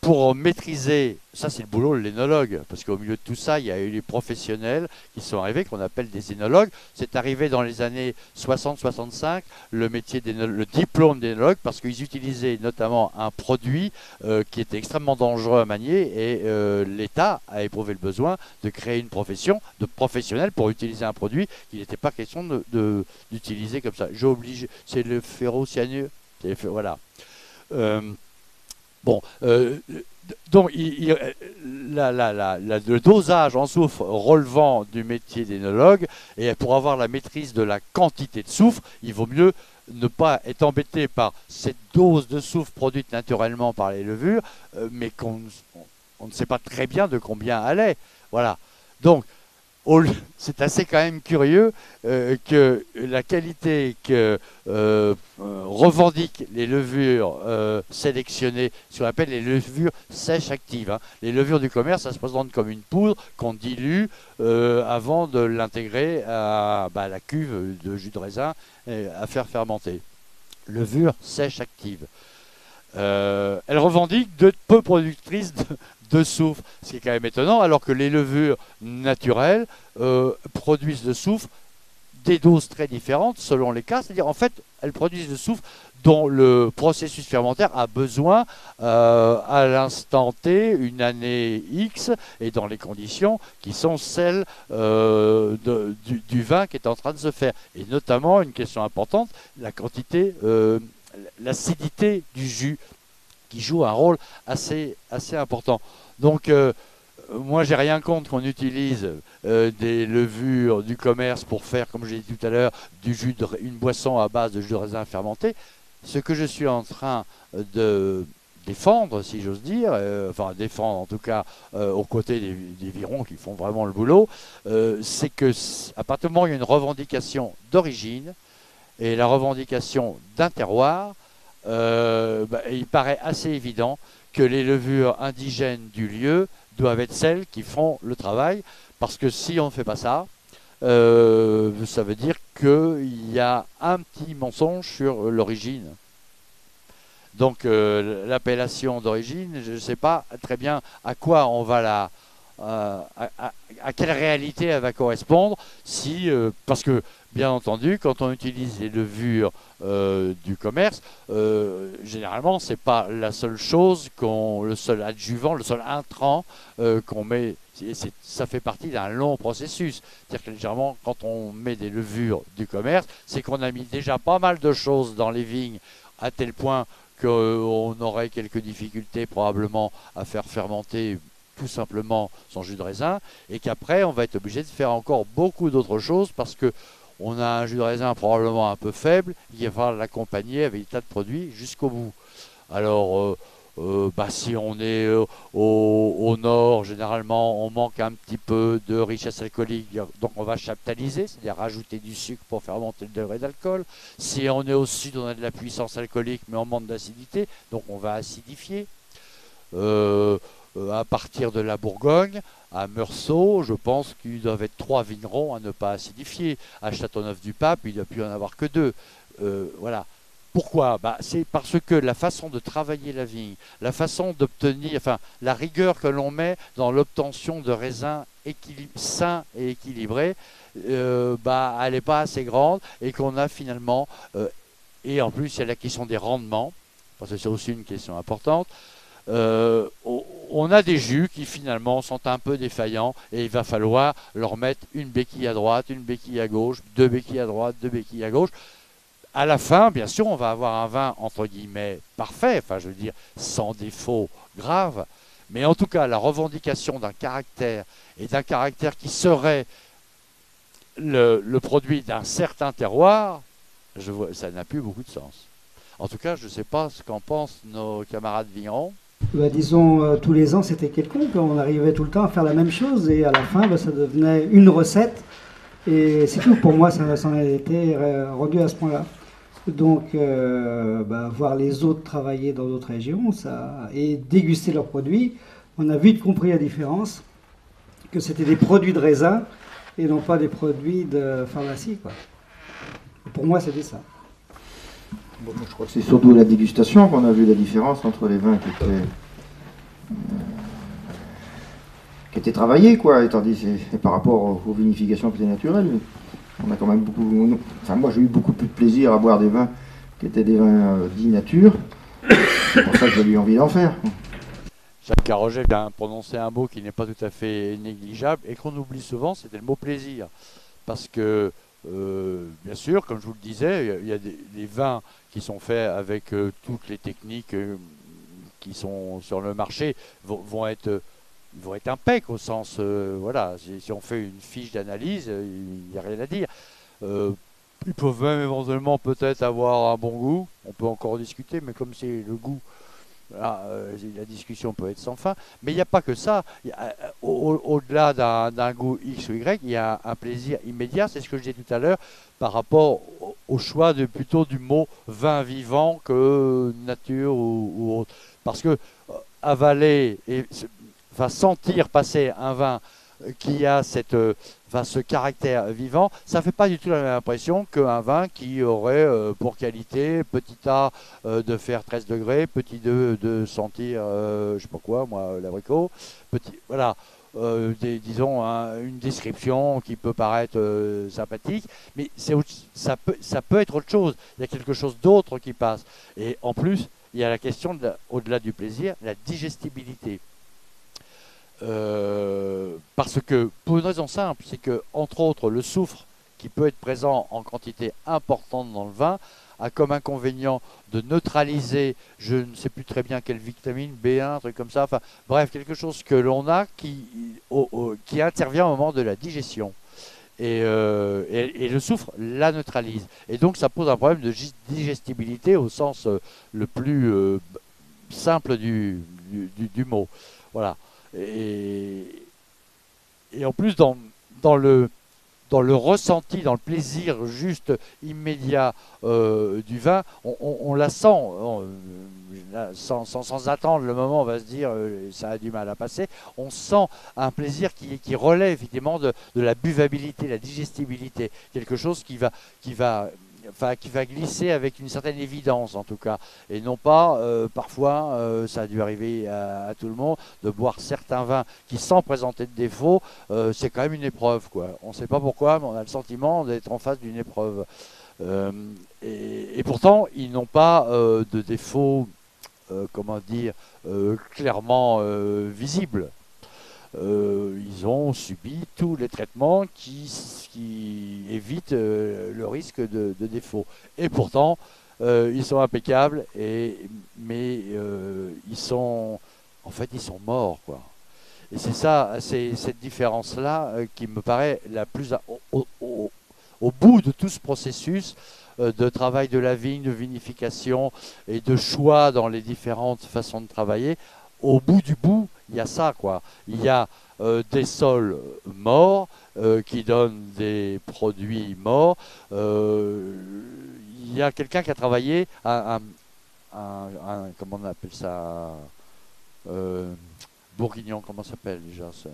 pour maîtriser, ça c'est le boulot de l'énologue, parce qu'au milieu de tout ça, il y a eu les professionnels qui sont arrivés, qu'on appelle des énologues. C'est arrivé dans les années soixante soixante-cinq, le métier le diplôme d'énologue, parce qu'ils utilisaient notamment un produit euh, qui était extrêmement dangereux à manier, et euh, l'État a éprouvé le besoin de créer une profession de professionnels pour utiliser un produit qu'il n'était pas question de, de, d'utiliser comme ça. J'ai obligé, c'est le ferrocyanure, c'est le, voilà. Euh, Bon, euh, donc il, il, la, la, la, la, le dosage en soufre relevant du métier d'énologue, et pour avoir la maîtrise de la quantité de soufre, il vaut mieux ne pas être embêté par cette dose de soufre produite naturellement par les levures, euh, mais qu'on on ne sait pas très bien de combien elle est. Voilà. Donc, c'est assez quand même curieux euh, que la qualité que euh, euh, revendiquent les levures euh, sélectionnées, ce qu'on appelle les levures sèches actives. Hein. Les levures du commerce, ça se présente comme une poudre qu'on dilue euh, avant de l'intégrer à, bah, à la cuve de jus de raisin et à faire fermenter. Levure sèche active. Euh, elle revendique de peu productrices de, de soufre, ce qui est quand même étonnant, alors que les levures naturelles euh, produisent de soufre des doses très différentes selon les cas. C'est-à-dire, en fait, elles produisent de soufre dont le processus fermentaire a besoin euh, à l'instant T, une année X, et dans les conditions qui sont celles euh, de, du, du vin qui est en train de se faire. Et notamment, une question importante, la quantité, euh, l'acidité du jus, qui joue un rôle assez, assez important. Donc, euh, moi, j'ai rien contre qu'on utilise euh, des levures du commerce pour faire, comme j'ai dit tout à l'heure, du jus de, une boisson à base de jus de raisin fermenté. Ce que je suis en train de défendre, si j'ose dire, euh, enfin défendre en tout cas euh, aux côtés des, des virons qui font vraiment le boulot, euh, c'est que à partir du moment où il y a une revendication d'origine et la revendication d'un terroir, Euh, bah, il paraît assez évident que les levures indigènes du lieu doivent être celles qui font le travail, parce que si on ne fait pas ça, euh, ça veut dire qu'il y a un petit mensonge sur l'origine. Donc euh, l'appellation d'origine, je ne sais pas très bien à quoi on va la... Euh, à, à, à quelle réalité elle va correspondre, si, euh, parce que bien entendu, quand on utilise les levures euh, du commerce, euh, généralement, c'est pas la seule chose, qu'on, le seul adjuvant, le seul intrant euh, qu'on met. C'est, c'est, ça fait partie d'un long processus. C'est-à-dire que légèrement, quand on met des levures du commerce, c'est qu'on a mis déjà pas mal de choses dans les vignes, à tel point qu'on aurait quelques difficultés probablement à faire fermenter tout simplement son jus de raisin, et qu'après on va être obligé de faire encore beaucoup d'autres choses, parce que on a un jus de raisin probablement un peu faible, il va falloir l'accompagner avec des tas de produits jusqu'au bout. Alors euh, euh, bah, si on est euh, au, au nord, généralement on manque un petit peu de richesse alcoolique, donc on va chaptaliser, c'est-à-dire rajouter du sucre pour faire monter le degré d'alcool. Si on est au sud, on a de la puissance alcoolique mais on manque d'acidité, donc on va acidifier. Euh, à partir de la Bourgogne, à Meursault, je pense qu'il doivent être trois vignerons à ne pas acidifier. À Châteauneuf-du-Pape, il ne doit plus en avoir que deux. Euh, voilà. Pourquoi? Bah, c'est parce que la façon de travailler la vigne, la façon d'obtenir, enfin, la rigueur que l'on met dans l'obtention de raisins sains et équilibrés, euh, bah, elle n'est pas assez grande, et qu'on a finalement, euh, et en plus il y a la question des rendements, parce que c'est aussi une question importante. Euh, on a des jus qui finalement sont un peu défaillants, et il va falloir leur mettre une béquille à droite, une béquille à gauche, deux béquilles à droite, deux béquilles à gauche. À la fin, bien sûr, on va avoir un vin entre guillemets parfait, enfin je veux dire sans défaut grave, mais en tout cas la revendication d'un caractère, et d'un caractère qui serait le, le produit d'un certain terroir, je vois, ça n'a plus beaucoup de sens. En tout cas, je ne sais pas ce qu'en pensent nos camarades vignerons. Bah, disons, euh, tous les ans, c'était quelconque. On arrivait tout le temps à faire la même chose, et à la fin, bah, ça devenait une recette. Et c'est tout. Pour moi, ça, ça en a été euh, rendu à ce point-là. Donc, euh, bah, voir les autres travailler dans d'autres régions, ça, et déguster leurs produits, on a vite compris la différence, que c'était des produits de raisin et non pas des produits de pharmacie, quoi. Pour moi, c'était ça. Bon, je crois que c'est surtout à la dégustation qu'on a vu la différence entre les vins qui étaient qui était travaillé, quoi, et tandis et par rapport aux vinifications qui étaient naturelles, on a quand même beaucoup, on, enfin moi j'ai eu beaucoup plus de plaisir à boire des vins qui étaient des vins euh, dits nature, c'est pour ça que j'ai eu envie d'en faire. Jacques Carroget vient prononcer un mot qui n'est pas tout à fait négligeable et qu'on oublie souvent, c'était le mot plaisir. Parce que, euh, bien sûr, comme je vous le disais, il y a des, des vins qui sont faits avec euh, toutes les techniques euh, qui sont sur le marché, vont, vont être, vont être impeccables au sens, euh, voilà, si, si on fait une fiche d'analyse, euh, il n'y a rien à dire. Euh, ils peuvent même éventuellement peut-être avoir un bon goût, on peut encore discuter, mais comme c'est le goût, là, euh, la discussion peut être sans fin, mais il n'y a pas que ça. Il y a, euh, au, au-delà d'un, d'un goût X ou Y, il y a un, un plaisir immédiat, c'est ce que je disais tout à l'heure, par rapport au, au choix de, plutôt du mot vin vivant que nature ou, ou autre. Parce que euh, avaler et enfin, sentir passer un vin qui a cette, euh, enfin, ce caractère vivant, ça ne fait pas du tout la même impression qu'un vin qui aurait euh, pour qualité petit A euh, de faire treize degrés, petit deux de sentir, euh, je sais pas quoi, moi, l'abricot, petit, voilà, euh, des, disons hein, une description qui peut paraître euh, sympathique, mais c'est, ça, peut, ça peut être autre chose, il y a quelque chose d'autre qui passe. Et en plus, il y a la question, de la, au-delà du plaisir, la digestibilité. Euh, parce que, pour une raison simple, c'est que, entre autres, le soufre, qui peut être présent en quantité importante dans le vin, a comme inconvénient de neutraliser, je ne sais plus très bien quelle vitamine, B un, un truc comme ça, enfin, bref, quelque chose que l'on a qui, au, au, qui intervient au moment de la digestion. Et, euh, et, et le soufre la neutralise. Et donc, ça pose un problème de digestibilité au sens euh, le plus euh, simple du, du, du, du mot. Voilà. Et, et en plus, dans, dans, le, dans le ressenti, dans le plaisir juste immédiat euh, du vin, on, on, on la sent, on, là, sans, sans, sans attendre le moment, on va se dire euh, ça a du mal à passer. On sent un plaisir qui, qui relève évidemment de, de la buvabilité, la digestibilité, quelque chose qui va, qui va Enfin, qui va glisser avec une certaine évidence en tout cas, et non pas euh, parfois, euh, ça a dû arriver à, à tout le monde, de boire certains vins qui sans présenter de défaut, euh, c'est quand même une épreuve quoi. On ne sait pas pourquoi, mais on a le sentiment d'être en face d'une épreuve. Euh, et, et pourtant, ils n'ont pas euh, de défaut, euh, comment dire, euh, clairement euh, visibles. Euh, ils ont subi tous les traitements qui, qui évitent euh, le risque de, de défaut. Et pourtant, euh, ils sont impeccables, et, mais euh, ils sont, en fait, ils sont morts, quoi. Et c'est ça, c'est cette différence-là euh, qui me paraît la plus à, au, au, au bout de tout ce processus euh, de travail de la vigne, de vinification et de choix dans les différentes façons de travailler. Au bout du bout, il y a ça, quoi. Il y a euh, des sols morts euh, qui donnent des produits morts. Euh, il y a quelqu'un qui a travaillé un, un, un, un comment on appelle ça, euh, bourguignon, comment ça s'appelle déjà ça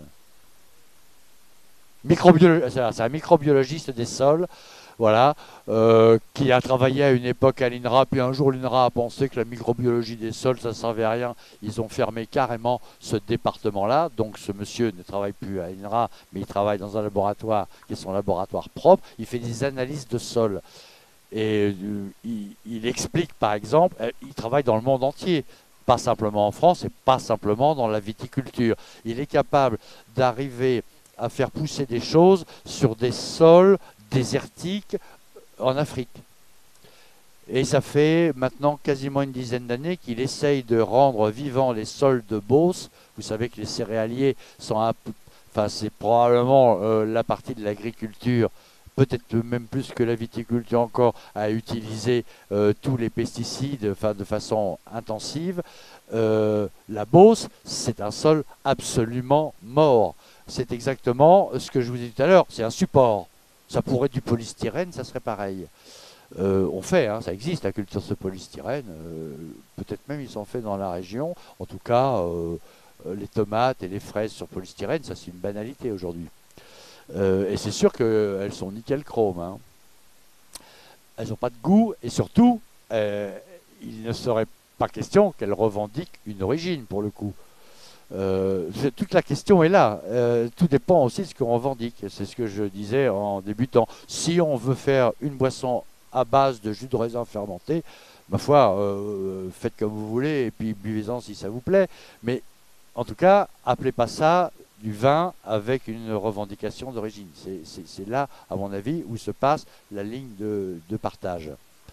Microbiolo- c'est un microbiologiste des sols. Voilà, euh, qui a travaillé à une époque à l'I N R A, puis un jour l'I N R A a pensé que la microbiologie des sols, ça ne servait à rien. Ils ont fermé carrément ce département-là. Donc ce monsieur ne travaille plus à l'I N R A, mais il travaille dans un laboratoire qui est son laboratoire propre. Il fait des analyses de sol. Et euh, il, il explique par exemple, euh, il travaille dans le monde entier, pas simplement en France et pas simplement dans la viticulture. Il est capable d'arriver à faire pousser des choses sur des sols désertiques en Afrique. Et ça fait maintenant quasiment une dizaine d'années qu'il essaye de rendre vivants les sols de Beauce. Vous savez que les céréaliers sont un peu, enfin c'est probablement euh, la partie de l'agriculture, peut-être même plus que la viticulture encore, à utiliser euh, tous les pesticides enfin, de façon intensive. Euh, la Beauce, c'est un sol absolument mort. C'est exactement ce que je vous ai dit tout à l'heure, c'est un support. Ça pourrait être du polystyrène, ça serait pareil. Euh, on fait, hein, ça existe la culture de ce polystyrène, euh, peut-être même ils sont faits dans la région. En tout cas, euh, les tomates et les fraises sur polystyrène, ça c'est une banalité aujourd'hui. Euh, et c'est sûr qu'elles sont nickel chrome. Hein. Elles n'ont pas de goût, et surtout, euh, il ne serait pas question qu'elles revendiquent une origine pour le coup. Euh, toute la question est là. Euh, tout dépend aussi de ce qu'on revendique. C'est ce que je disais en débutant. Si on veut faire une boisson à base de jus de raisin fermenté, ma foi, euh, faites comme vous voulez et puis buvez-en si ça vous plaît. Mais en tout cas, appelez pas ça du vin avec une revendication d'origine. C'est là, à mon avis, où se passe la ligne de, de partage.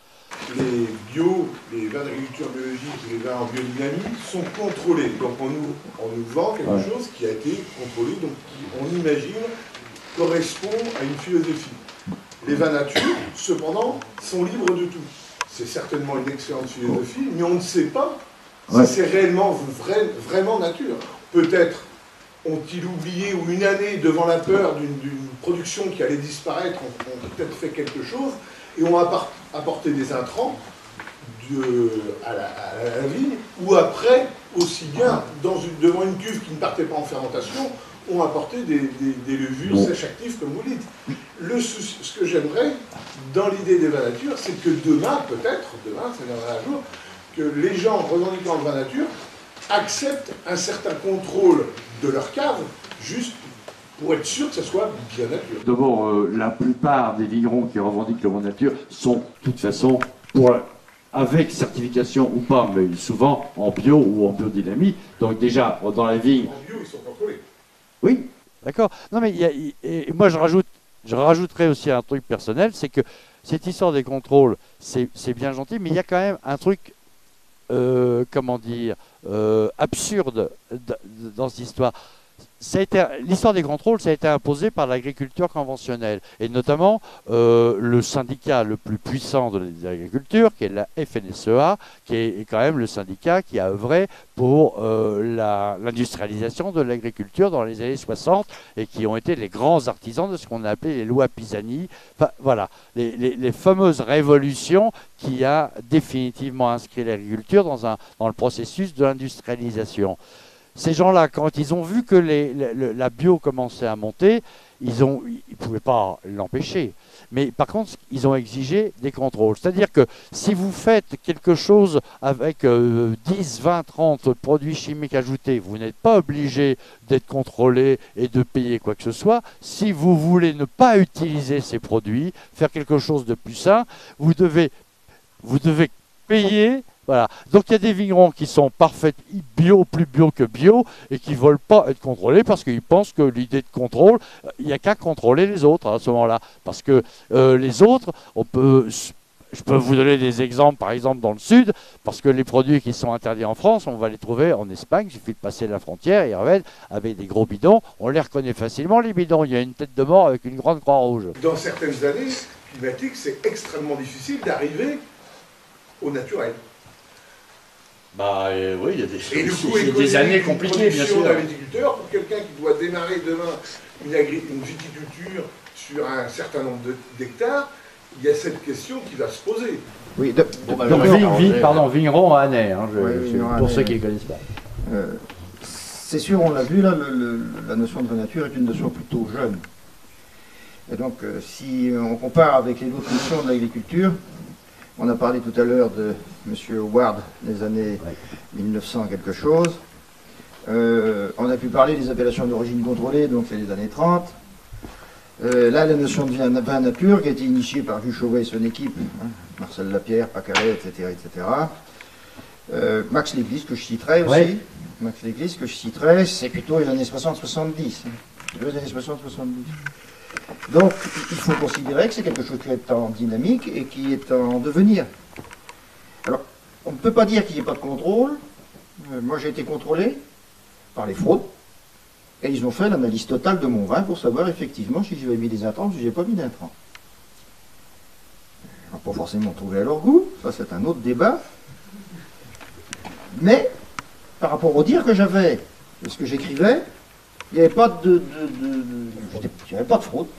Les bio, les vins d'agriculture biologique et les vins en biodynamie sont contrôlés. Donc on nous, on nous vend quelque ouais. chose qui a été contrôlé, donc qui, on imagine, correspond à une philosophie. Les vins nature, cependant, sont libres de tout. C'est certainement une excellente philosophie, mais on ne sait pas ouais. si c'est réellement vrai, vraiment nature. Peut-être ont-ils oublié, ou une année devant la peur d'une production qui allait disparaître, ont, ont peut-être fait quelque chose, et ont apporté des intrants de, à, la, à la vigne, ou après, aussi bien, dans une, devant une cuve qui ne partait pas en fermentation, ont apporté des, des, des levures sèches actives, comme vous dites. Le souci, ce que j'aimerais, dans l'idée des vins nature, c'est que demain, peut-être, demain, ça viendra un jour, que les gens revendiquant le vin nature acceptent un certain contrôle de leur cave, juste pour être sûr que ça soit bien nature. D'abord, euh, la plupart des vignerons qui revendiquent le vin nature sont, de toute façon, pour, avec certification ou pas, mais souvent en bio ou en biodynamie. Donc déjà, dans la vigne... En bio, ils sont contrôlés. Oui, d'accord. Non, mais y a, y, et moi, je, rajoute, je rajouterais aussi un truc personnel, c'est que cette histoire des contrôles, c'est bien gentil, mais il y a quand même un truc, euh, comment dire, euh, absurde dans cette histoire. L'histoire des contrôles, ça a été imposé par l'agriculture conventionnelle, et notamment euh, le syndicat le plus puissant de l'agriculture, qui est la F N S E A, qui est, est quand même le syndicat qui a œuvré pour euh, l'industrialisation de l'agriculture dans les années soixante, et qui ont été les grands artisans de ce qu'on a appelé les lois Pisani. Enfin, voilà, les, les, les fameuses révolutions qui a définitivement inscrit l'agriculture dans, un, dans le processus de l'industrialisation. Ces gens-là, quand ils ont vu que les, le, la bio commençait à monter, ils ne ils pouvaient pas l'empêcher. Mais par contre, ils ont exigé des contrôles. C'est-à-dire que si vous faites quelque chose avec euh, dix, vingt, trente produits chimiques ajoutés, vous n'êtes pas obligé d'être contrôlé et de payer quoi que ce soit. Si vous voulez ne pas utiliser ces produits, faire quelque chose de plus sain, vous devez, vous devez payer. Voilà. Donc il y a des vignerons qui sont parfaits bio, plus bio que bio, et qui ne veulent pas être contrôlés parce qu'ils pensent que l'idée de contrôle, il n'y a qu'à contrôler les autres à ce moment-là. Parce que euh, les autres, on peut, je peux vous donner des exemples, par exemple dans le sud, parce que les produits qui sont interdits en France, on va les trouver en Espagne, il suffit de passer la frontière, ils reviennent avec des gros bidons, on les reconnaît facilement les bidons, il y a une tête de mort avec une grande croix rouge. Dans certaines années climatiques, c'est extrêmement difficile d'arriver au naturel. Bah euh, oui, il y a des, et du coup, il y a des années compliquées, bien sûr. D'agriculteur, pour quelqu'un qui doit démarrer demain une, une viticulture sur un certain nombre d'hectares, il y a cette question qui va se poser. Oui, de, bon, bah, donc, vigne, vigne, pardon, vigneron à année, hein, je, oui, je, pour ceux qui ne connaissent pas. Euh, C'est sûr, on l'a vu là, le, le, la notion de vin nature est une notion plutôt jeune. Et donc, euh, si on compare avec les autres notions de l'agriculture, on a parlé tout à l'heure de M. Howard des années ouais. mille neuf cents quelque chose. Euh, on a pu parler des appellations d'origine contrôlée, donc c'est les années trente. Euh, là, la notion de vin nature qui a été initiée par Jules Chauvet et son équipe, hein, Marcel Lapierre, Pacaret, et cetera, et cetera. Euh, Max Léglise, que je citerai aussi. Ouais. Max Léglise, que je citerai, c'est plutôt les années soixante soixante-dix. Hein, les années soixante soixante-dix. Donc, il faut considérer que c'est quelque chose qui est en dynamique et qui est en devenir. Alors, on ne peut pas dire qu'il n'y ait pas de contrôle. Euh, moi, j'ai été contrôlé par les fraudes. Et ils ont fait l'analyse totale de mon vin pour savoir effectivement si j'avais mis des intrants ou si je n'ai pas mis d'intrants. Ils n'ont pas forcément trouvé à leur goût. Ça, c'est un autre débat. Mais, par rapport au dire que j'avais, de ce que j'écrivais, il n'y avait pas de, de, de, de, il n'y avait pas de fraude.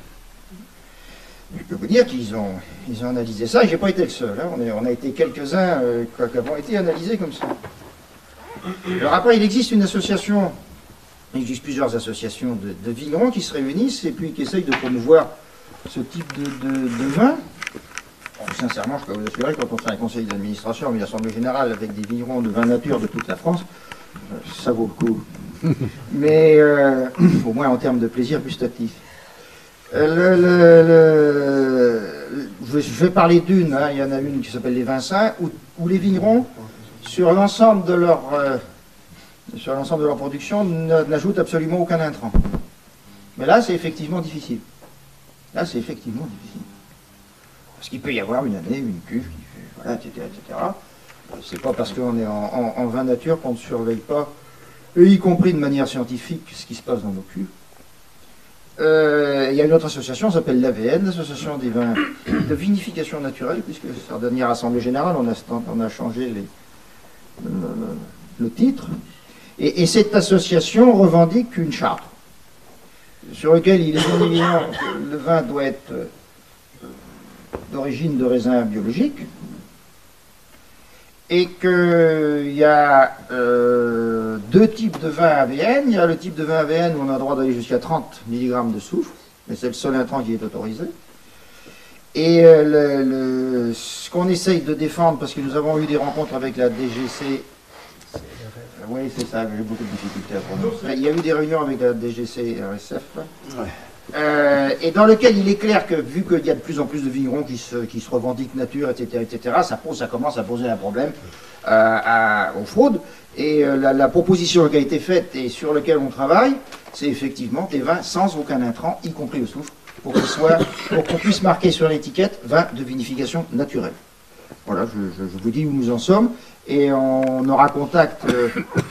Je peux vous dire qu'ils ont, ils ont analysé ça, et je n'ai pas été le seul. Hein. On, est, on a été quelques-uns euh, qui avons été analysés comme ça. Alors après, il existe une association, il existe plusieurs associations de, de vignerons qui se réunissent et puis qui essayent de promouvoir ce type de, de, de vin. Alors, sincèrement, je peux vous assurer, quand on fait un conseil d'administration, une assemblée générale avec des vignerons de vin nature de toute la France, euh, ça vaut le coup. Mais euh, au moins en termes de plaisir gustatif. Euh, le, le, le, je, je vais parler d'une, hein, il y en a une qui s'appelle les vins sains, où, où les vignerons, sur l'ensemble de leur, euh, sur l'ensemble de leur production, n'ajoutent absolument aucun intrant. Mais là, c'est effectivement difficile. Là, c'est effectivement difficile. Parce qu'il peut y avoir une année, une cuve, qui fait, voilà, et cetera, et cetera. C'est pas parce qu'on est en, en, en vin nature qu'on ne surveille pas, et y compris de manière scientifique, ce qui se passe dans nos cuves. Euh, il y a une autre association, ça s'appelle l'A V N, l'Association des vins de vinification naturelle, puisque c'est la dernière assemblée générale, on a, on a changé les, le, le titre. Et, et cette association revendique une charte, sur laquelle il est bien évident que le vin doit être euh, d'origine de raisin biologique, et qu'il y a euh, deux types de vin A V N. Il y a le type de vin A V N où on a le droit d'aller jusqu'à trente milligrammes de soufre, mais c'est le seul intrant qui est autorisé. Et euh, le, le, ce qu'on essaye de défendre, parce que nous avons eu des rencontres avec la D G C, oui c'est ça, j'ai beaucoup de difficultés à prononcer. Il y a eu des réunions avec la D G C R S F. Ouais. Euh, et dans lequel il est clair que, vu qu'il y a de plus en plus de vignerons qui se, qui se revendiquent nature, et cetera, et cetera, ça, pose, ça commence à poser un problème euh, à, aux fraudes. Et euh, la, la proposition qui a été faite et sur laquelle on travaille, c'est effectivement des vins sans aucun intrant, y compris le soufre, pour qu'on soit, pour qu'on puisse marquer sur l'étiquette vin de vinification naturelle. Voilà, je, je, je vous dis où nous en sommes. Et on aura contact euh,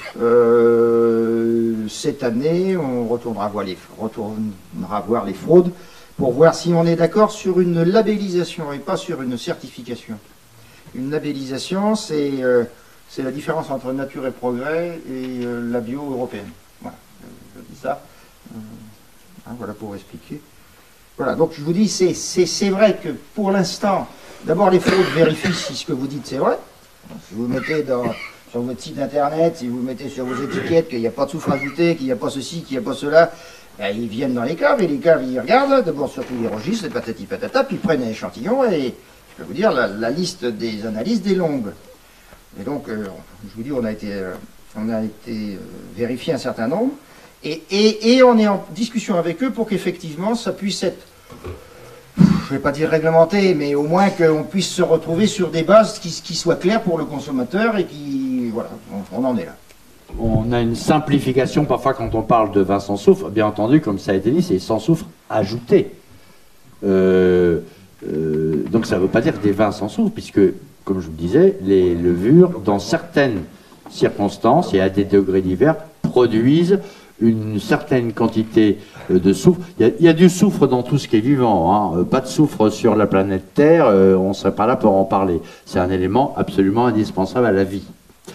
euh, cette année, on retournera voir, les, retournera voir les fraudes pour voir si on est d'accord sur une labellisation et pas sur une certification. Une labellisation, c'est euh, la différence entre Nature et Progrès et euh, la bio européenne. Voilà, je, je dis ça. Euh, hein, voilà pour expliquer. Voilà, donc je vous dis, c'est vrai que pour l'instant, d'abord les fraudes vérifient si ce que vous dites c'est vrai. Si vous mettez dans, sur votre site internet, si vous mettez sur vos étiquettes qu'il n'y a pas de soufre ajouté, qu'il n'y a pas ceci, qu'il n'y a pas cela, ben, ils viennent dans les caves et les caves ils regardent, d'abord sur tous les registres, les patati patata, puis ils prennent un échantillon et je peux vous dire, la, la liste des analyses est longue. Et donc, euh, je vous dis, on a été, euh, on a été euh, vérifié un certain nombre et, et, et on est en discussion avec eux pour qu'effectivement ça puisse être, je ne vais pas dire réglementé, mais au moins qu'on puisse se retrouver sur des bases qui, qui soient claires pour le consommateur et qui, voilà, on, on en est là. On a une simplification parfois quand on parle de vin sans soufre, bien entendu, comme ça a été dit, c'est sans soufre ajouté. Euh, euh, donc ça ne veut pas dire des vins sans soufre, puisque, comme je vous disais, les levures, dans certaines circonstances et à des degrés divers, produisent une certaine quantité de soufre. Il y, a, il y a du soufre dans tout ce qui est vivant, hein. Pas de soufre sur la planète Terre, euh, on ne serait pas là pour en parler. C'est un élément absolument indispensable à la vie.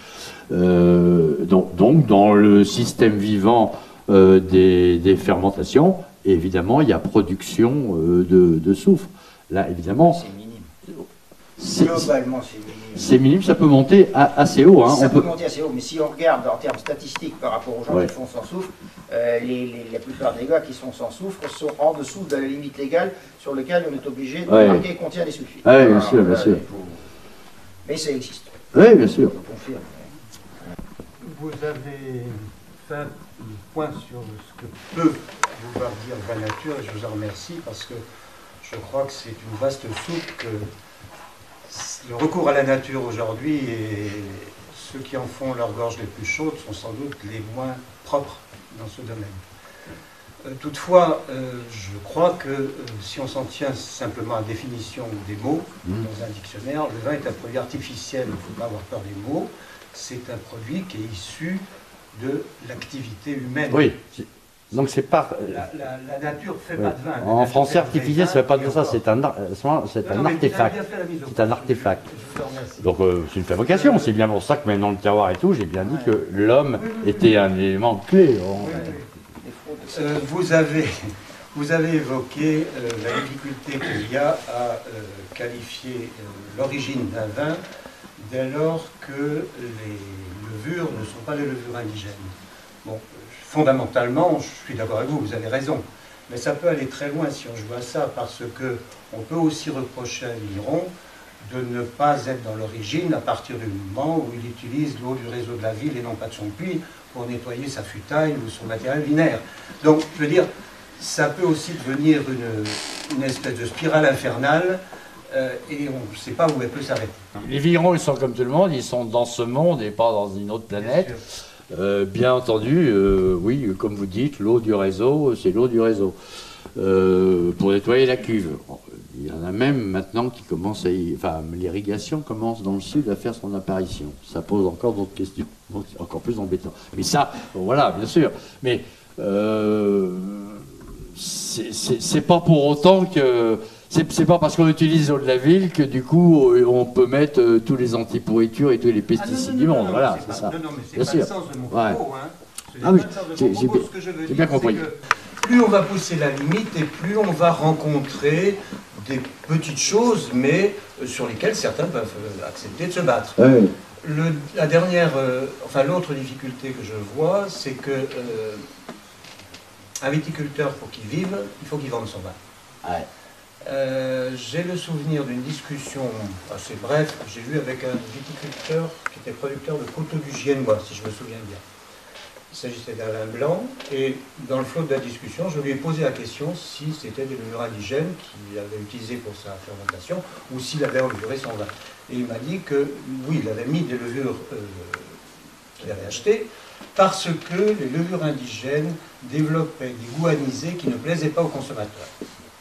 Euh, donc, donc, dans le système vivant euh, des, des fermentations, évidemment, il y a production euh, de, de soufre. Là, évidemment... C'est minime. Globalement, c'est minime. C'est minime, ça peut monter à, assez haut. Hein. Ça on peut, peut monter assez haut, mais si on regarde en termes statistiques par rapport aux gens ouais. qui font sans soufre, euh, les, les, la plupart des gars qui sont sans soufre sont en dessous de la limite légale sur laquelle on est obligé de ouais. marquer contient des sulfites. Oui, bien sûr, bien sûr. Faut... Mais ça existe. Oui, bien sûr. Je confirme. Vous avez fait un point sur ce que peut vouloir dire la nature, et je vous en remercie parce que je crois que c'est une vaste soupe que le recours à la nature aujourd'hui et ceux qui en font leur gorge les plus chaudes sont sans doute les moins propres dans ce domaine. Euh, toutefois, euh, je crois que euh, si on s'en tient simplement à la définition des mots mmh. dans un dictionnaire, le vin est un produit artificiel, il ne faut pas avoir peur des mots, c'est un produit qui est issu de l'activité humaine. Oui. Donc c'est pas... La, la, la nature ne fait ouais. pas de vin. En français artificiel, ça ne veut pas dire ça, c'est un, c'est un artefact. C'est un artefact. Donc euh, c'est une fabrication, c'est bien pour ça que même dans le terroir et tout, j'ai bien dit ouais. que l'homme oui, oui, était oui. un élément clé. Oui, oui. Euh, vous, avez, vous avez évoqué euh, la difficulté qu'il y a à euh, qualifier euh, l'origine d'un vin dès lors que les levures ne sont pas des levures indigènes. Bon, fondamentalement, je suis d'accord avec vous, vous avez raison, mais ça peut aller très loin si on joue à ça, parce que on peut aussi reprocher à un vigneron de ne pas être dans l'origine à partir du moment où il utilise l'eau du réseau de la ville et non pas de son puits, pour nettoyer sa futaille ou son matériel binaire. Donc, je veux dire, ça peut aussi devenir une, une espèce de spirale infernale euh, et on ne sait pas où elle peut s'arrêter. Les vignerons, ils sont comme tout le monde, ils sont dans ce monde et pas dans une autre planète. Bien, euh, bien entendu, euh, oui, comme vous dites, l'eau du réseau, c'est l'eau du réseau. Euh, pour nettoyer la cuve. Il y en a même maintenant qui commencent à y... Enfin, l'irrigation commence dans le sud à faire son apparition. Ça pose encore d'autres questions, donc c'est encore plus embêtant. Mais ça, bon, voilà, bien sûr. Mais euh, c'est pas pour autant que... C'est pas parce qu'on utilise l'eau de la ville que du coup on peut mettre euh, tous les antipourritures et tous les pesticides ah, non, non, du non, monde. Non, voilà, c'est ça. Non, non, mais c'est bien pas sûr. le sens de mon propos. Ouais. Hein. Ah oui, j'ai bien compris. Que plus on va pousser la limite et plus on va rencontrer des petites choses, mais sur lesquelles certains peuvent accepter de se battre. Ouais. Le, la dernière, euh, enfin l'autre difficulté que je vois, c'est que euh, un viticulteur, pour qu'il vive, il faut qu'il vende son vin. Ouais. Euh, j'ai le souvenir d'une discussion assez brève que j'ai eue avec un viticulteur qui était producteur de coteaux du Giennois, si je me souviens bien. Il s'agissait d'un vin blanc, et dans le flot de la discussion, je lui ai posé la question si c'était des levures indigènes qu'il avait utilisées pour sa fermentation, ou s'il avait enlevuré son vin. Et il m'a dit que oui, il avait mis des levures euh, qu'il avait achetées, parce que les levures indigènes développaient des goûts anisés qui ne plaisaient pas aux consommateurs.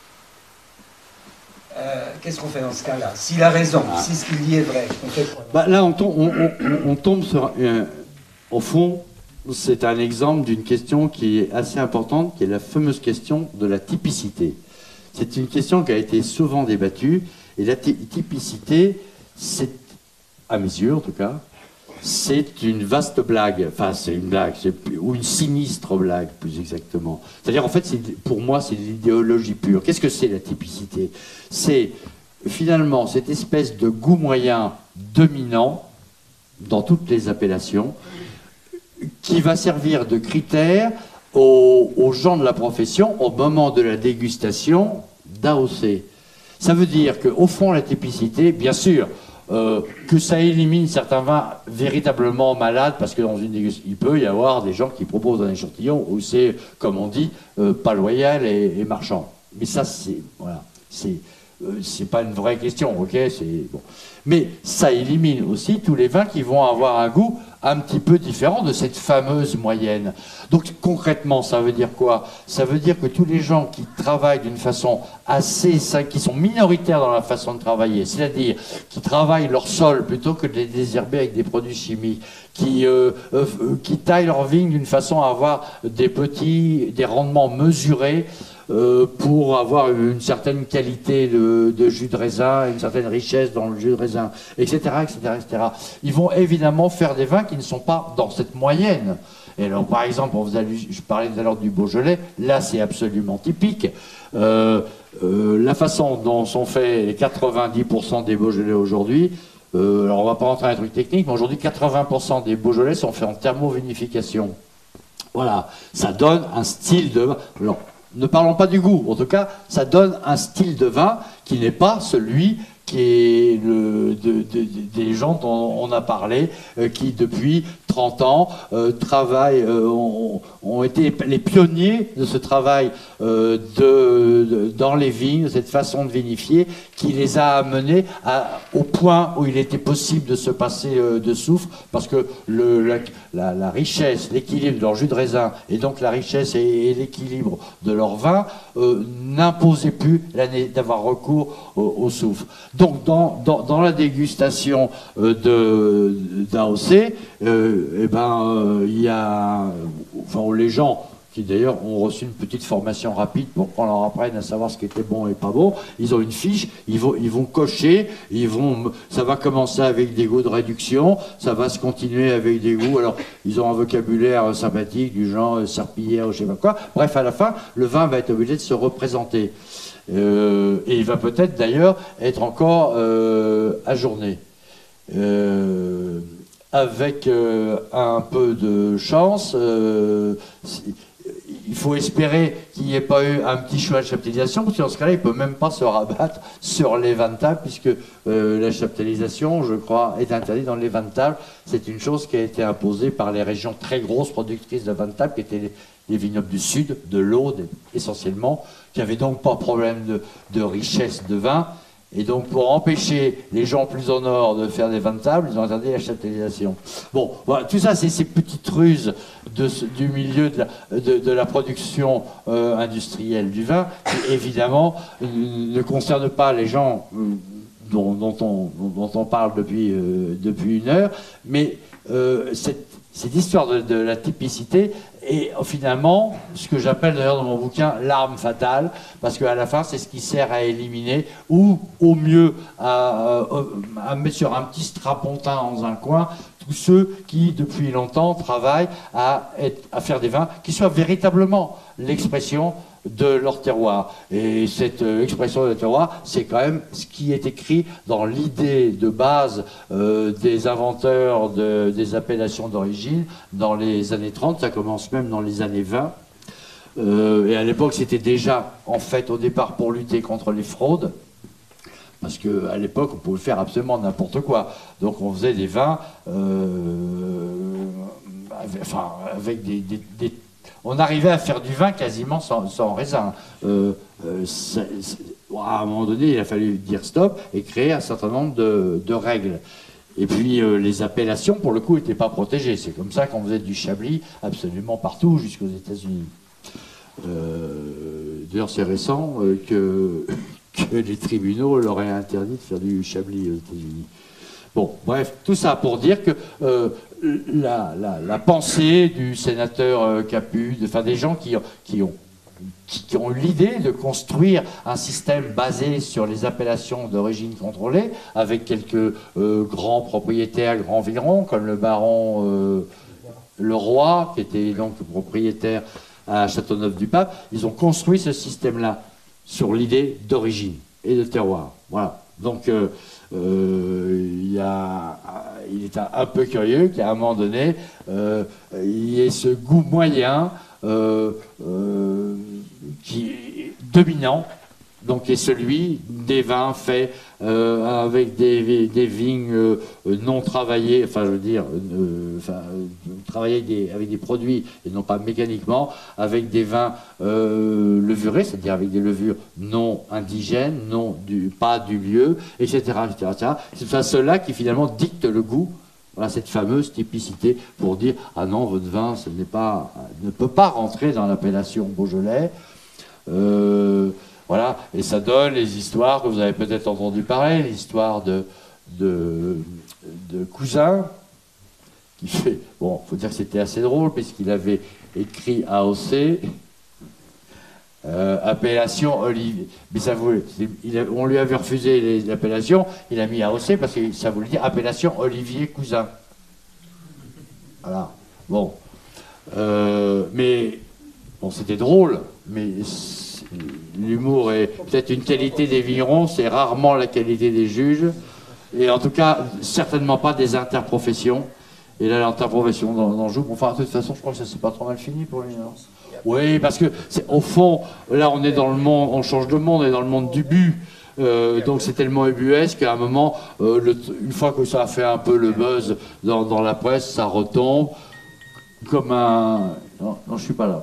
Euh, Qu'est-ce qu'on fait dans ce cas-là? S'il a raison, ah. si ce qu'il dit est vrai, on fait quoi? Bah, là, on tombe, on, on, on tombe sur... Euh, au fond, c'est un exemple d'une question qui est assez importante, qui est la fameuse question de la typicité. C'est une question qui a été souvent débattue, et la typicité, c'est, à mes yeux en tout cas, c'est une vaste blague, enfin c'est une blague, ou une sinistre blague plus exactement. C'est-à-dire en fait, pour moi, c'est de l'idéologie pure. Qu'est-ce que c'est la typicité? C'est finalement cette espèce de goût moyen dominant dans toutes les appellations, qui va servir de critère aux, aux gens de la profession au moment de la dégustation d'A O C. Ça veut dire qu'au fond, la typicité, bien sûr, euh, que ça élimine certains vins véritablement malades, parce que dans une dégustation, il peut y avoir des gens qui proposent un échantillon où c'est, comme on dit, euh, pas loyal et, et marchand. Mais ça, c'est voilà, c'est euh, c'est pas une vraie question, ok, c'est bon. Mais ça élimine aussi tous les vins qui vont avoir un goût un petit peu différent de cette fameuse moyenne. Donc concrètement, ça veut dire quoi? Ça veut dire que tous les gens qui travaillent d'une façon assez, qui sont minoritaires dans la façon de travailler, c'est-à-dire qui travaillent leur sol plutôt que de les désherber avec des produits chimiques, qui, euh, euh, qui taillent leurs vignes d'une façon à avoir des petits, des rendements mesurés, Euh, pour avoir une certaine qualité de, de jus de raisin, une certaine richesse dans le jus de raisin, et cetera, et cetera, et cetera. Ils vont évidemment faire des vins qui ne sont pas dans cette moyenne. Et alors, par exemple, on vous a, je parlais tout à l'heure du Beaujolais, là c'est absolument typique. Euh, euh, la façon dont sont faits les quatre-vingt-dix pour cent des Beaujolais aujourd'hui, euh, alors on va pas rentrer dans les trucs techniques, mais aujourd'hui quatre-vingts pour cent des Beaujolais sont faits en thermovinification. Voilà, ça donne un style de vin. Alors, ne parlons pas du goût, en tout cas, ça donne un style de vin qui n'est pas celui qui est le, de, de, de, des gens dont on a parlé, euh, qui depuis trente ans euh, travaillent, euh, ont, ont été les pionniers de ce travail euh, de, de, dans les vignes, de cette façon de vinifier, qui les a amenés à, au point où il était possible de se passer euh, de soufre, parce que le, la, la, la richesse, l'équilibre de leur jus de raisin, et donc la richesse et, et l'équilibre de leur vin, euh, n'imposait plus d'avoir recours au, au soufre. Donc, dans, dans, dans la dégustation euh, d'A O C, euh, eh ben, euh, il y a, enfin, les gens qui d'ailleurs ont reçu une petite formation rapide pour qu'on leur apprenne à savoir ce qui était bon et pas bon, ils ont une fiche, ils vont, ils vont cocher, ils vont, ça va commencer avec des goûts de réduction, ça va se continuer avec des goûts, alors ils ont un vocabulaire sympathique du genre euh, serpillière ou je sais pas quoi, bref, à la fin, le vin va être obligé de se représenter. Euh, et il va peut-être d'ailleurs être encore euh, ajourné. Euh, avec euh, un peu de chance, euh, il faut espérer qu'il n'y ait pas eu un petit choix de chaptalisation, parce que dans ce cas-là, il ne peut même pas se rabattre sur les vins de table, puisque euh, la chaptalisation, je crois, est interdite dans les vins de table. C'est une chose qui a été imposée par les régions très grosses productrices de vins de table, qui étaient les, les vignobles du Sud, de l'Aude essentiellement, qui n'avaient donc pas de problème de, de richesse de vin. Et donc, pour empêcher les gens plus au nord de faire des vins de table, ils ont interdit la chaptalisation. Bon, voilà, tout ça, c'est ces petites ruses de, du milieu de la, de, de la production euh, industrielle du vin, qui évidemment ne concernent pas les gens euh, dont, dont, on, dont on parle depuis, euh, depuis une heure, mais euh, cette, cette histoire de, de la typicité est finalement ce que j'appelle d'ailleurs dans mon bouquin l'arme fatale, parce qu'à la fin c'est ce qui sert à éliminer ou au mieux à, à, à mettre sur un petit strapontin dans un coin tous ceux qui depuis longtemps travaillent à, être, à faire des vins qui soient véritablement l'expression de leur terroir. Et cette euh, expression de terroir, c'est quand même ce qui est écrit dans l'idée de base euh, des inventeurs de, des appellations d'origine dans les années trente, ça commence même dans les années vingt. Euh, et à l'époque, c'était déjà, en fait, au départ, pour lutter contre les fraudes. Parce qu'à l'époque, on pouvait faire absolument n'importe quoi. Donc on faisait des vins euh, avec, enfin, avec des, des, des on arrivait à faire du vin quasiment sans, sans raisin. Euh, euh, ça, à un moment donné, il a fallu dire stop et créer un certain nombre de, de règles. Et puis, euh, les appellations, pour le coup, n'étaient pas protégées. C'est comme ça qu'on faisait du Chablis absolument partout, jusqu'aux États-Unis. Euh, D'ailleurs, c'est récent euh, que, que les tribunaux leur aient interdit de faire du Chablis aux États-Unis. Bon, bref, tout ça pour dire que euh, la, la, la pensée du sénateur euh, Capu, enfin des gens qui, qui ont, qui, qui ont eu l'idée de construire un système basé sur les appellations d'origine contrôlée, avec quelques euh, grands propriétaires, grands vignerons, comme le baron euh, Leroy, qui était donc propriétaire à Châteauneuf-du-Pape, ils ont construit ce système-là sur l'idée d'origine et de terroir. Voilà. Donc, euh, Euh, il, y a, il est un, un peu curieux qu'à un moment donné, euh, il y ait ce goût moyen euh, euh, qui est dominant, donc qui est celui des vins faits euh, avec des, des vignes euh, non travaillées, enfin je veux dire, euh, enfin, travaillées des, avec des produits et non pas mécaniquement, avec des vins euh, levurés, c'est-à-dire avec des levures non indigènes, non du, pas du lieu, et cetera, et cetera, et cetera. C'est cela qui finalement dicte le goût. Voilà cette fameuse typicité pour dire ah non, votre vin ce n'est pas, ne peut pas rentrer dans l'appellation Beaujolais. Euh, Voilà, et ça donne les histoires que vous avez peut-être entendu parler, l'histoire de, de, de Cousin, qui fait, bon, il faut dire que c'était assez drôle, puisqu'il avait écrit A O C, euh, appellation Olivier, mais ça voulait, il a, on lui avait refusé les appellations, il a mis A O C parce que ça voulait dire appellation Olivier Cousin. Voilà, bon, euh, mais, bon, c'était drôle, mais l'humour est peut-être une qualité des vignerons, c'est rarement la qualité des juges, et en tout cas, certainement pas des interprofessions. Et là, l'interprofession d'en joue. Enfin, de toute façon, je crois que ça s'est pas trop mal fini pour lui. Non, oui, parce que, au fond, là, on est dans le monde, on change de monde, on est dans le monde du but. Euh, donc c'est tellement ubuesque qu'à un moment, euh, le, une fois que ça a fait un peu le buzz dans, dans la presse, ça retombe comme un... Non, non je suis pas là.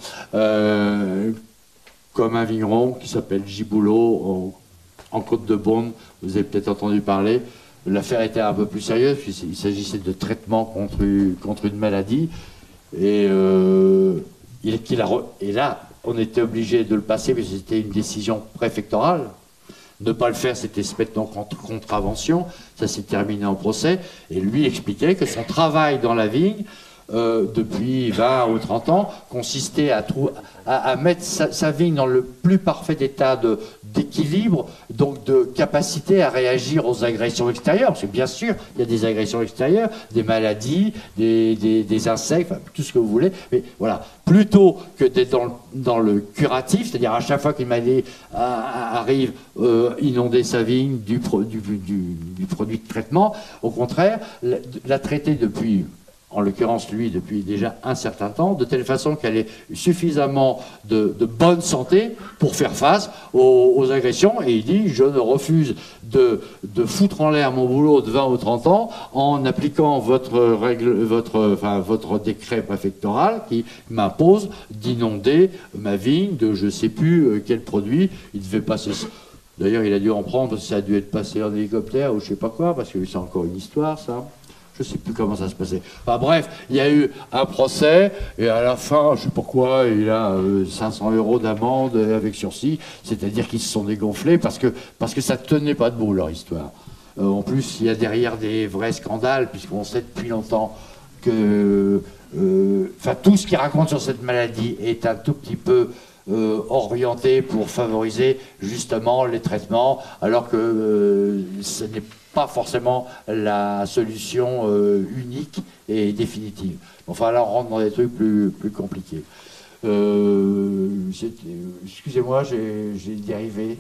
euh, comme un vigneron qui s'appelle Giboulot en, en Côte-de-Beaune, vous avez peut-être entendu parler. L'affaire était un peu plus sérieuse, puisqu'il s'agissait de traitement contre, contre une maladie. Et, euh, il, il a, et là, on était obligé de le passer, mais c'était une décision préfectorale. Ne pas le faire, c'était se mettre en contravention. Ça s'est terminé en procès. Et lui expliquait que son travail dans la vigne, Euh, depuis vingt ou trente ans, consistait à, à, à mettre sa, sa vigne dans le plus parfait état d'équilibre, donc de capacité à réagir aux agressions extérieures. Parce que bien sûr, il y a des agressions extérieures, des maladies, des, des, des insectes, enfin, tout ce que vous voulez. Mais voilà, plutôt que d'être dans, dans le curatif, c'est-à-dire à chaque fois qu'une maladie arrive, euh, inonder sa vigne du, du, du, du produit de traitement, au contraire, la, la traiter depuis en l'occurrence lui depuis déjà un certain temps, de telle façon qu'elle ait suffisamment de, de bonne santé pour faire face aux, aux agressions. Et il dit, je ne refuse de, de foutre en l'air mon boulot de vingt ou trente ans en appliquant votre, règle, votre, enfin, votre décret préfectoral qui m'impose d'inonder ma vigne de je ne sais plus quel produit. Il devait passer... D'ailleurs, il a dû en prendre, ça a dû être passé en hélicoptère ou je ne sais pas quoi, parce que c'est encore une histoire, ça. Je ne sais plus comment ça se passait. Enfin bref, il y a eu un procès, et à la fin, je ne sais pas quoi, il a euh, cinq cents euros d'amende avec sursis, c'est-à-dire qu'ils se sont dégonflés parce que, parce que ça ne tenait pas debout, leur histoire. Euh, en plus, il y a derrière des vrais scandales, puisqu'on sait depuis longtemps que euh, enfin, tout ce qu'il raconte sur cette maladie est un tout petit peu euh, orienté pour favoriser justement les traitements, alors que euh, ce n'est pas pas forcément la solution euh, unique et définitive. Enfin là, on rentre dans des trucs plus, plus compliqués. Euh, Excusez-moi, j'ai dérivé.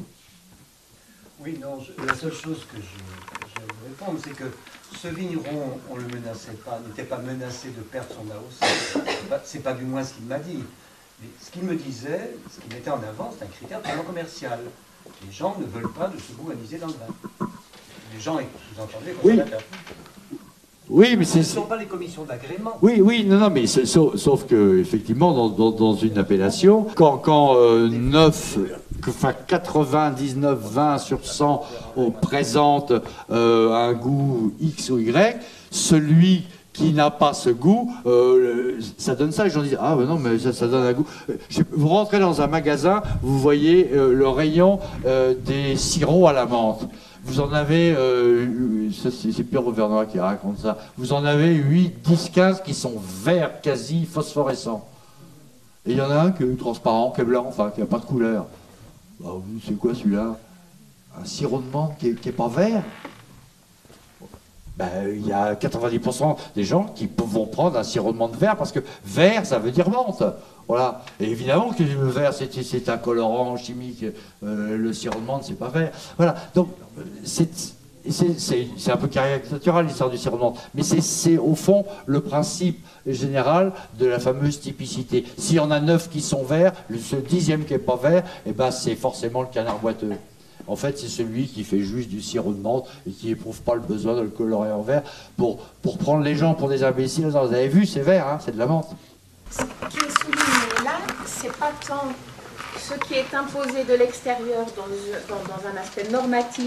Oui, non, je, la seule chose que je, que je vais vous répondre, c'est que ce vigneron, on ne le menaçait pas, n'était pas menacé de perdre son A O C. C'est pas, pas du moins ce qu'il m'a dit. Mais ce qu'il me disait, ce qu'il mettait en avant, c'est un critère purement commercial. Les gens ne veulent pas de ce goût anisé dans le vin. Les gens, vous entendez, consommateurs. Oui. Oui, mais c'est... Ce ne sont pas les commissions d'agrément. Oui, oui, non, non, mais sauf, sauf que, effectivement, dans, dans, dans une appellation, quand, quand euh, neuf, enfin quatre-vingt-dix-neuf vins sur cent on présente euh, un goût X ou Y, celui qui n'a pas ce goût, euh, ça donne ça. Les gens disent, ah ben non, mais ça, ça donne un goût. Vous rentrez dans un magasin, vous voyez euh, le rayon euh, des sirops à la menthe. Vous en avez, euh, c'est Pierre Auvernois qui raconte ça, vous en avez huit, dix, quinze qui sont verts, quasi phosphorescents. Et il y en a un qui est transparent, qui est blanc, enfin, qui n'a pas de couleur. Bah, c'est quoi celui-là? Un sirop de menthe qui n'est pas vert? Ben, il y a quatre-vingt-dix pour cent des gens qui vont prendre un sirop de menthe vert parce que vert, ça veut dire menthe. Voilà. Et évidemment que le vert, c'est un colorant chimique. Euh, le sirop de menthe, c'est pas vert. Voilà. Donc, c'est un peu caricatural l'histoire du sirop de menthe. Mais c'est au fond le principe général de la fameuse typicité. S'il y en a neuf qui sont verts, ce dixième qui n'est pas vert, eh ben, c'est forcément le canard boiteux. En fait, c'est celui qui fait juste du sirop de menthe et qui n'éprouve pas le besoin de le colorer en vert pour, pour prendre les gens pour des imbéciles. Vous avez vu, c'est vert, hein, c'est de la menthe. Ce qui est souligné là, c'est pas tant ce qui est imposé de l'extérieur dans, dans, dans un aspect normatif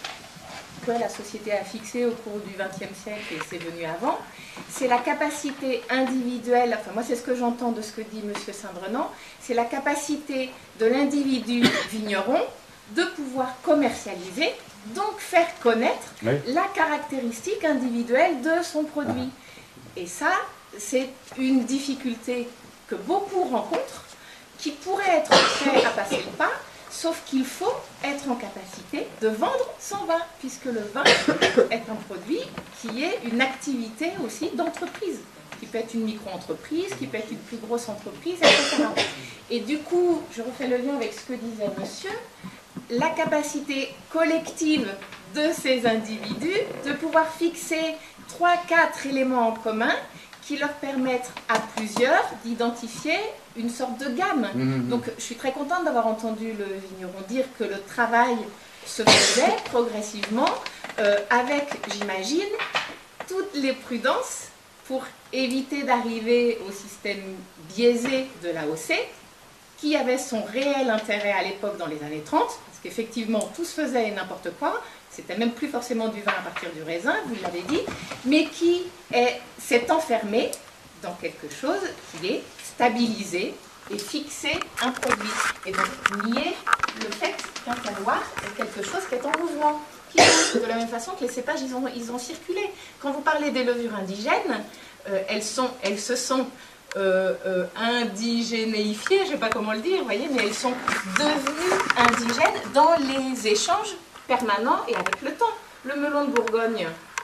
que la société a fixé au cours du vingtième siècle et c'est venu avant, c'est la capacité individuelle, enfin moi c'est ce que j'entends de ce que dit M. Saint-Brennan, c'est la capacité de l'individu vigneron de pouvoir commercialiser, donc faire connaître oui. la caractéristique individuelle de son produit. Et ça, c'est une difficulté que beaucoup rencontrent, qui pourrait être prêt à passer le pas, sauf qu'il faut être en capacité de vendre son vin, puisque le vin est un produit qui est une activité aussi d'entreprise, qui peut être une micro-entreprise, qui peut être une plus grosse entreprise, et cetera. Et du coup, je refais le lien avec ce que disait monsieur, la capacité collective de ces individus de pouvoir fixer trois, quatre éléments en commun qui leur permettent à plusieurs d'identifier une sorte de gamme. Mmh. Donc je suis très contente d'avoir entendu le vigneron dire que le travail se faisait progressivement euh, avec, j'imagine, toutes les prudences pour éviter d'arriver au système biaisé de l'A O C, qui avait son réel intérêt à l'époque dans les années trente, parce qu'effectivement tout se faisait et n'importe quoi, c'était même plus forcément du vin à partir du raisin, vous l'avez dit, mais qui s'est enfermé dans quelque chose qui est stabilisé et fixé un produit. Et donc nier le fait qu'un terroir est quelque chose qui est en mouvement, qui bouge de la même façon que les cépages, ils ont, ils ont circulé. Quand vous parlez des levures indigènes, euh, elles, sont, elles se sont euh, euh, indigénéifiées, je ne sais pas comment le dire, vous voyez, mais elles sont devenues indigènes dans les échanges permanents et avec le temps. Le melon de Bourgogne,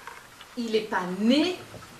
il n'est pas né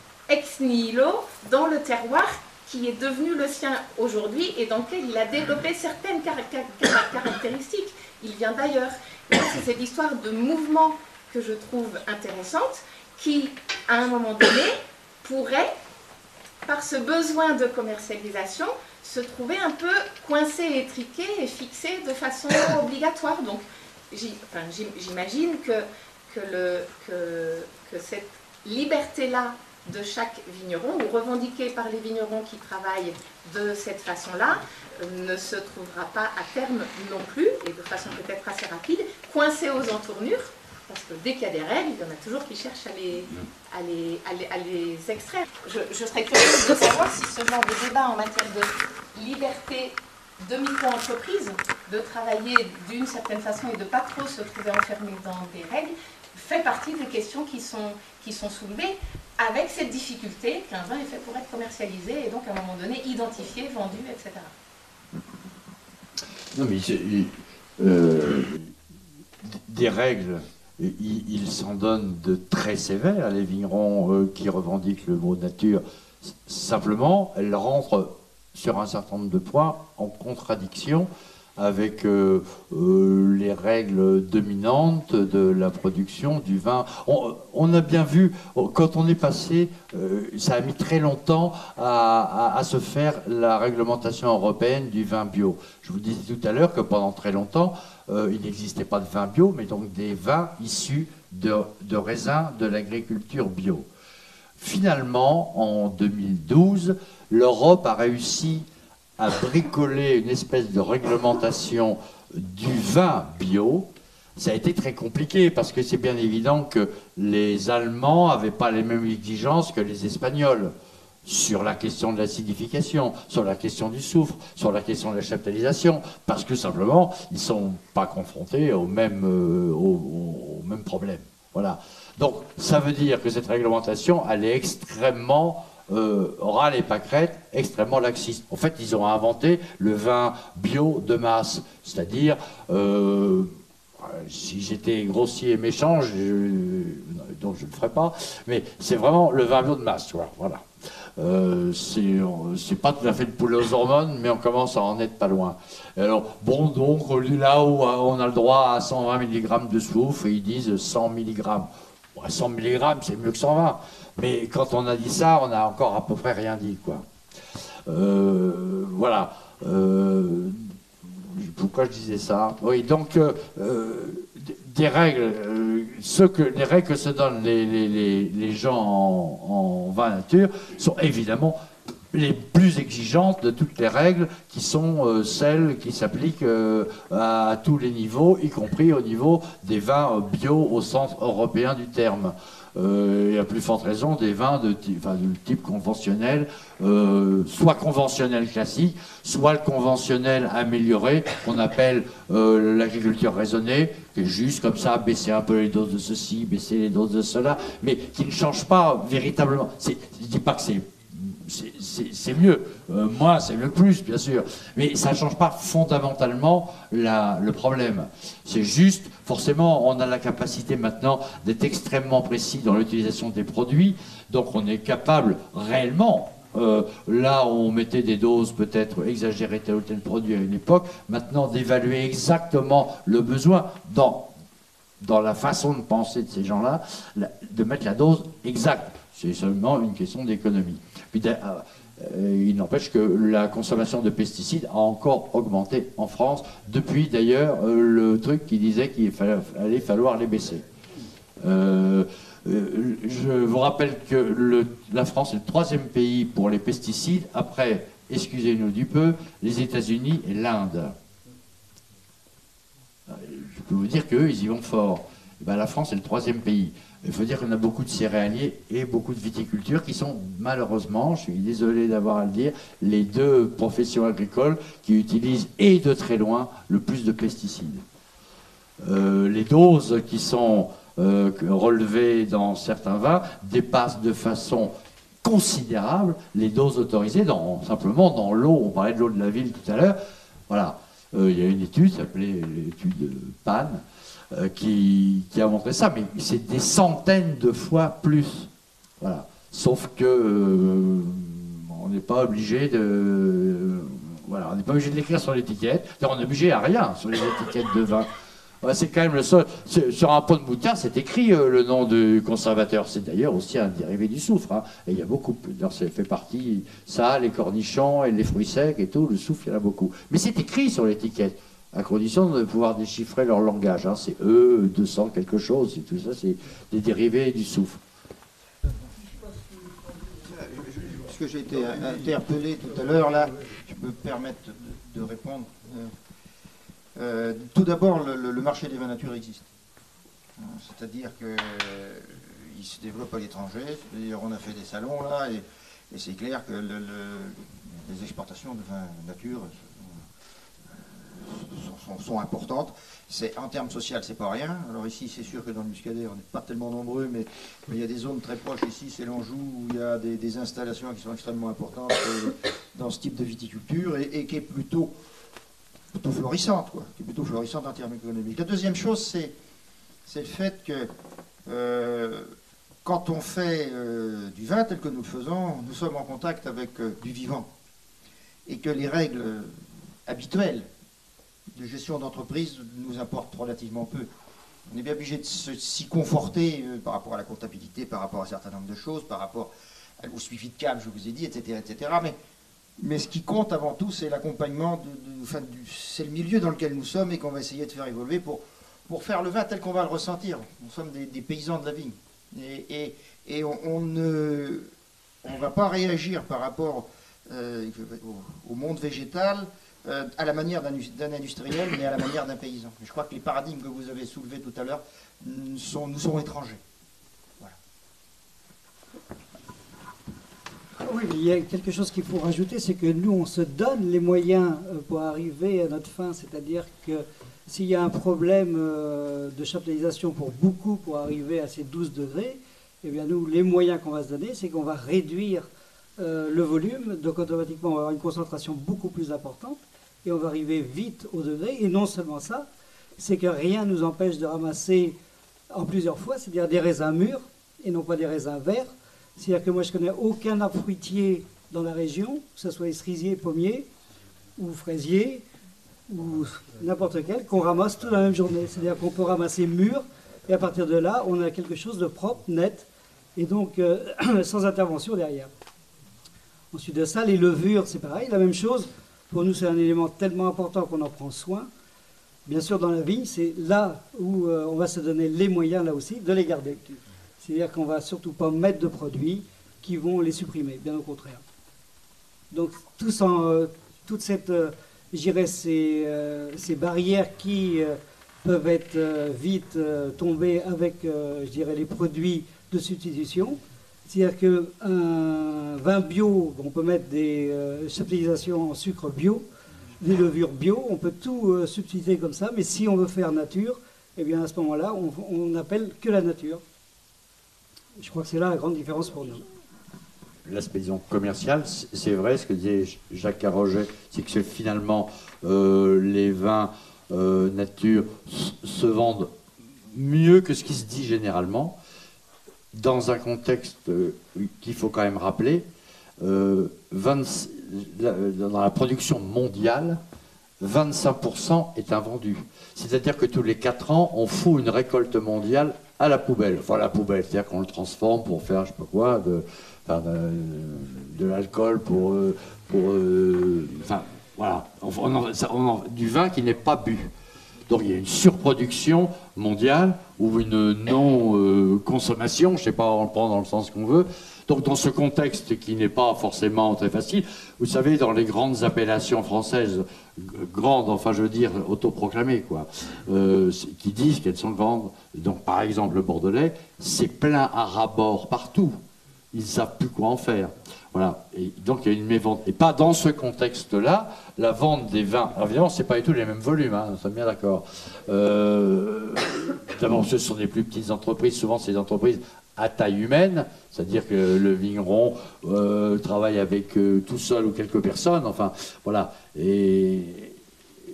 ex nihilo dans le terroir qui est devenu le sien aujourd'hui et dans lequel il a développé certaines caractéristiques. Il vient d'ailleurs. C'est cette histoire de mouvement que je trouve intéressante qui, à un moment donné, pourrait par ce besoin de commercialisation, se trouvaient un peu coincés, étriqués et fixés de façon obligatoire. Donc, j'imagine enfin, que, que, le, que, que cette liberté-là de chaque vigneron, ou revendiquée par les vignerons qui travaillent de cette façon-là, ne se trouvera pas à terme non plus, et de façon peut-être assez rapide, coincée aux entournures, parce que dès qu'il y a des règles, il y en a toujours qui cherchent à les, à les, à les, à les extraire. Je, je serais curieuse de savoir si ce genre de débat en matière de liberté de micro-entreprise, de travailler d'une certaine façon et de ne pas trop se trouver enfermé dans des règles, fait partie des questions qui sont, qui sont soulevées avec cette difficulté qu'un vin est fait pour être commercialisé et donc à un moment donné identifié, vendu, et cetera. Non mais euh, des règles, ils, ils s'en donnent de très sévères, les vignerons euh, qui revendiquent le mot nature. Simplement, elles rentrent sur un certain nombre de points en contradiction avec euh, euh, les règles dominantes de la production du vin. On, on a bien vu, quand on est passé, euh, ça a mis très longtemps à, à, à se faire la réglementation européenne du vin bio. Je vous disais tout à l'heure que pendant très longtemps, euh, il n'existait pas de vin bio, mais donc des vins issus de, de raisins de l'agriculture bio. Finalement, en deux mille douze, l'Europe a réussi à bricoler une espèce de réglementation du vin bio. Ça a été très compliqué parce que c'est bien évident que les Allemands n'avaient pas les mêmes exigences que les Espagnols sur la question de l'acidification, sur la question du soufre, sur la question de la chaptalisation, parce que simplement, ils ne sont pas confrontés au même, euh, au, au même problème. Voilà. Donc, ça veut dire que cette réglementation, elle est extrêmement Euh, orale et pâquerette, extrêmement laxiste. En fait, ils ont inventé le vin bio de masse, c'est-à-dire, euh, si j'étais grossier et méchant, je, donc je ne le ferai pas, mais c'est vraiment le vin bio de masse, tu vois, voilà. Euh, c'est pas tout à fait le poulet aux hormones, mais on commence à en être pas loin. Alors, bon, donc, là où on a le droit à cent vingt milligrammes de soufre, ils disent cent milligrammes. Ouais, cent milligrammes, c'est mieux que cent vingt. Mais quand on a dit ça, on n'a encore à peu près rien dit, quoi. Euh, voilà. Euh, pourquoi je disais ça? Oui, donc, euh, des règles, euh, ce que, les règles que se donnent les, les, les, les gens en, en vin nature sont évidemment les plus exigeantes de toutes les règles qui sont euh, celles qui s'appliquent euh, à, à tous les niveaux, y compris au niveau des vins bio au sens européen du terme. Euh, et à plus forte raison des vins de type, enfin, de type conventionnel, euh, soit conventionnel classique, soit le conventionnel amélioré, qu'on appelle euh, l'agriculture raisonnée, qui est juste comme ça, baisser un peu les doses de ceci, baisser les doses de cela, mais qui ne change pas véritablement. Je ne dis pas que c'est c'est mieux, euh, moi c'est mieux que plus bien sûr, mais ça ne change pas fondamentalement la, le problème. C'est juste, forcément on a la capacité maintenant d'être extrêmement précis dans l'utilisation des produits, donc on est capable réellement, euh, là où on mettait des doses peut-être exagérées tel ou tel produit à une époque, maintenant d'évaluer exactement le besoin dans, dans la façon de penser de ces gens-là, de mettre la dose exacte. C'est seulement une question d'économie. Il n'empêche que la consommation de pesticides a encore augmenté en France, depuis d'ailleurs le truc qui disait qu'il allait falloir les baisser. Euh, je vous rappelle que le, la France est le troisième pays pour les pesticides, après, excusez-nous du peu, les États-Unis et l'Inde. Je peux vous dire qu'eux, ils y vont fort. Et ben, la France est le troisième pays. Il faut dire qu'on a beaucoup de céréaliers et beaucoup de viticulture qui sont malheureusement, je suis désolé d'avoir à le dire, les deux professions agricoles qui utilisent et de très loin le plus de pesticides. Euh, les doses qui sont euh, relevées dans certains vins dépassent de façon considérable les doses autorisées, dans, simplement dans l'eau. On parlait de l'eau de la ville tout à l'heure. Voilà. Euh, il y a une étude, ça s'appelait l'étude Pan, Euh, qui, qui a montré ça, mais c'est des centaines de fois plus. Voilà. Sauf que euh, on n'est pas obligé de, euh, voilà, on n'est pas obligé de l'écrire sur l'étiquette. On est obligé à rien sur les étiquettes de vin. Ouais, c'est quand même le seul. Sur un pot de moutarde, c'est écrit euh, le nom du conservateur. C'est d'ailleurs aussi un dérivé du soufre. Hein. Et il y a beaucoup. Ça fait partie. Ça, les cornichons et les fruits secs et tout. Le soufre, il y en a beaucoup. Mais c'est écrit sur l'étiquette, à condition de pouvoir déchiffrer leur langage. Hein. C'est E, deux cents quelque chose. Et tout ça, c'est des dérivés du soufre. Parce que j'ai été interpellé tout à l'heure, là, je peux me permettre de, de répondre. Euh, tout d'abord, le, le marché des vins nature existe. C'est-à-dire qu'il euh, se développe à l'étranger. D'ailleurs, on a fait des salons là, et, et c'est clair que le, le, les exportations de vins nature sont, sont, sont importantes. C'est, en termes sociaux, c'est pas rien. Alors ici, c'est sûr que dans le Muscadet, on n'est pas tellement nombreux, mais, mais il y a des zones très proches ici, c'est l'Anjou, où il y a des, des installations qui sont extrêmement importantes euh, dans ce type de viticulture, et, et qui est plutôt plutôt florissante, quoi, qui est plutôt florissante en termes économiques. La deuxième chose, c'est, c'est le fait que euh, quand on fait euh, du vin tel que nous le faisons, nous sommes en contact avec euh, du vivant. Et que les règles euh, habituelles de gestion d'entreprise nous importent relativement peu. On est bien obligé de se, s'y conforter euh, par rapport à la comptabilité, par rapport à un certain nombre de choses, par rapport au suivi de câble, je vous ai dit, et cetera, et cetera. Mais Mais ce qui compte avant tout, c'est l'accompagnement, de, de, enfin, du, c'est le milieu dans lequel nous sommes et qu'on va essayer de faire évoluer pour, pour faire le vin tel qu'on va le ressentir. Nous sommes des, des paysans de la vigne. Et, et, et on, on ne on va pas réagir par rapport euh, au, au monde végétal euh, à la manière d'un, d'un industriel, mais à la manière d'un paysan. Et je crois que les paradigmes que vous avez soulevés tout à l'heure sont, nous sont étrangers. Oui, il y a quelque chose qu'il faut rajouter, c'est que nous, on se donne les moyens pour arriver à notre fin. C'est-à-dire que s'il y a un problème de chaptalisation pour beaucoup, pour arriver à ces douze degrés, eh bien nous, les moyens qu'on va se donner, c'est qu'on va réduire euh, le volume. Donc automatiquement, on va avoir une concentration beaucoup plus importante et on va arriver vite au degré. Et non seulement ça, c'est que rien ne nous empêche de ramasser en plusieurs fois, c'est-à-dire des raisins mûrs et non pas des raisins verts. C'est-à-dire que moi, je ne connais aucun arbre fruitier dans la région, que ce soit les cerisiers, pommiers, ou fraisiers, ou n'importe quel, qu'on ramasse tout dans la même journée. C'est-à-dire qu'on peut ramasser mûr, et à partir de là, on a quelque chose de propre, net, et donc euh, sans intervention derrière. Ensuite de ça, les levures, c'est pareil, la même chose. Pour nous, c'est un élément tellement important qu'on en prend soin. Bien sûr, dans la vigne, c'est là où euh, on va se donner les moyens, là aussi, de les garder. C'est-à-dire qu'on ne va surtout pas mettre de produits qui vont les supprimer, bien au contraire. Donc, tout sans, euh, toute cette, euh, je dirais, ces, euh, ces barrières qui euh, peuvent être euh, vite euh, tombées avec, euh, je dirais, les produits de substitution. C'est-à-dire qu'un vin bio, on peut mettre des euh, chaptalisations en sucre bio, des levures bio, on peut tout euh, substituer comme ça, mais si on veut faire nature, eh bien à ce moment-là, on n'appelle que la nature. Je crois que c'est là la grande différence pour nous. L'aspect, disons, commercial, c'est vrai, ce que disait Jacques Carroget, c'est que finalement, euh, les vins euh, nature se vendent mieux que ce qui se dit généralement, dans un contexte euh, qu'il faut quand même rappeler, euh, vingt, dans la production mondiale, vingt-cinq pour cent est invendu. C'est-à-dire que tous les quatre ans, on fout une récolte mondiale à la poubelle. Enfin, la poubelle, c'est-à-dire qu'on le transforme pour faire, je sais pas quoi, de, enfin, de, de l'alcool pour... pour euh, enfin, voilà. On, on, on, du vin qui n'est pas bu. Donc il y a une surproduction mondiale ou une non-consommation, euh, je ne sais pas, on le prend dans le sens qu'on veut. Donc dans ce contexte qui n'est pas forcément très facile, vous savez, dans les grandes appellations françaises, grandes, enfin je veux dire, autoproclamées, quoi, euh, qui disent qu'elles sont grandes, donc par exemple le Bordelais, c'est plein à ras-bord partout. Ils ne savent plus quoi en faire. Voilà. Et donc il y a une mévente. Et pas dans ce contexte-là, la vente des vins. Alors évidemment, ce n'est pas du tout les mêmes volumes, hein, nous sommes bien d'accord. Euh, D'abord, ce sont des plus petites entreprises, souvent c'est des entreprises à taille humaine, c'est-à-dire que le vigneron euh, travaille avec euh, tout seul ou quelques personnes, enfin voilà. Et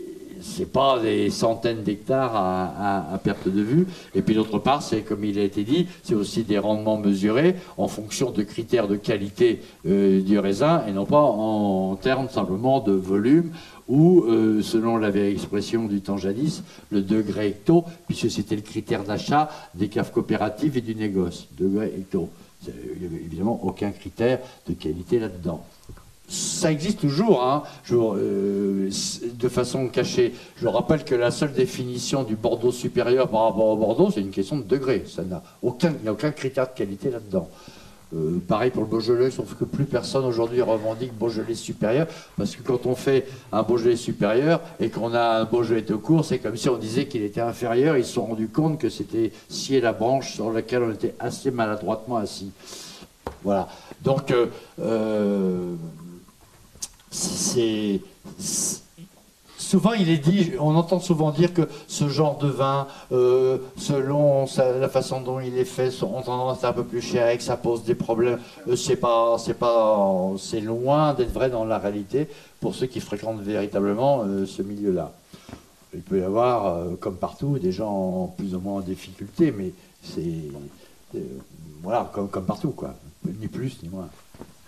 c'est pas des centaines d'hectares à, à, à perte de vue. Et puis d'autre part, c'est comme il a été dit, c'est aussi des rendements mesurés en fonction de critères de qualité euh, du raisin et non pas en, en termes simplement de volume ou, euh, selon la vieille expression du temps jadis, le degré hecto, puisque c'était le critère d'achat des caves coopératives et du négoce. Degré hecto. Il n'y avait évidemment aucun critère de qualité là-dedans. Ça existe toujours, hein, je, euh, de façon cachée. Je rappelle que la seule définition du Bordeaux supérieur par rapport au Bordeaux, c'est une question de degré. Ça n'a aucun, il n'y a aucun critère de qualité là-dedans. Euh, pareil pour le Beaujolais, sauf que plus personne aujourd'hui revendique Beaujolais supérieur, parce que quand on fait un Beaujolais supérieur et qu'on a un Beaujolais de cours, c'est comme si on disait qu'il était inférieur. Ils se sont rendus compte que c'était scier la branche sur laquelle on était assez maladroitement assis. Voilà. Donc, euh, euh, c'est... Souvent, il est dit, on entend souvent dire que ce genre de vin, euh, selon sa, la façon dont il est fait, ont tendance à être un peu plus cher et que ça pose des problèmes. Euh, c'est pas, c'est pas, c'est loin d'être vrai dans la réalité pour ceux qui fréquentent véritablement euh, ce milieu-là. Il peut y avoir, euh, comme partout, des gens plus ou moins en difficulté, mais c'est, euh, voilà, comme, comme partout, quoi, ni plus ni moins.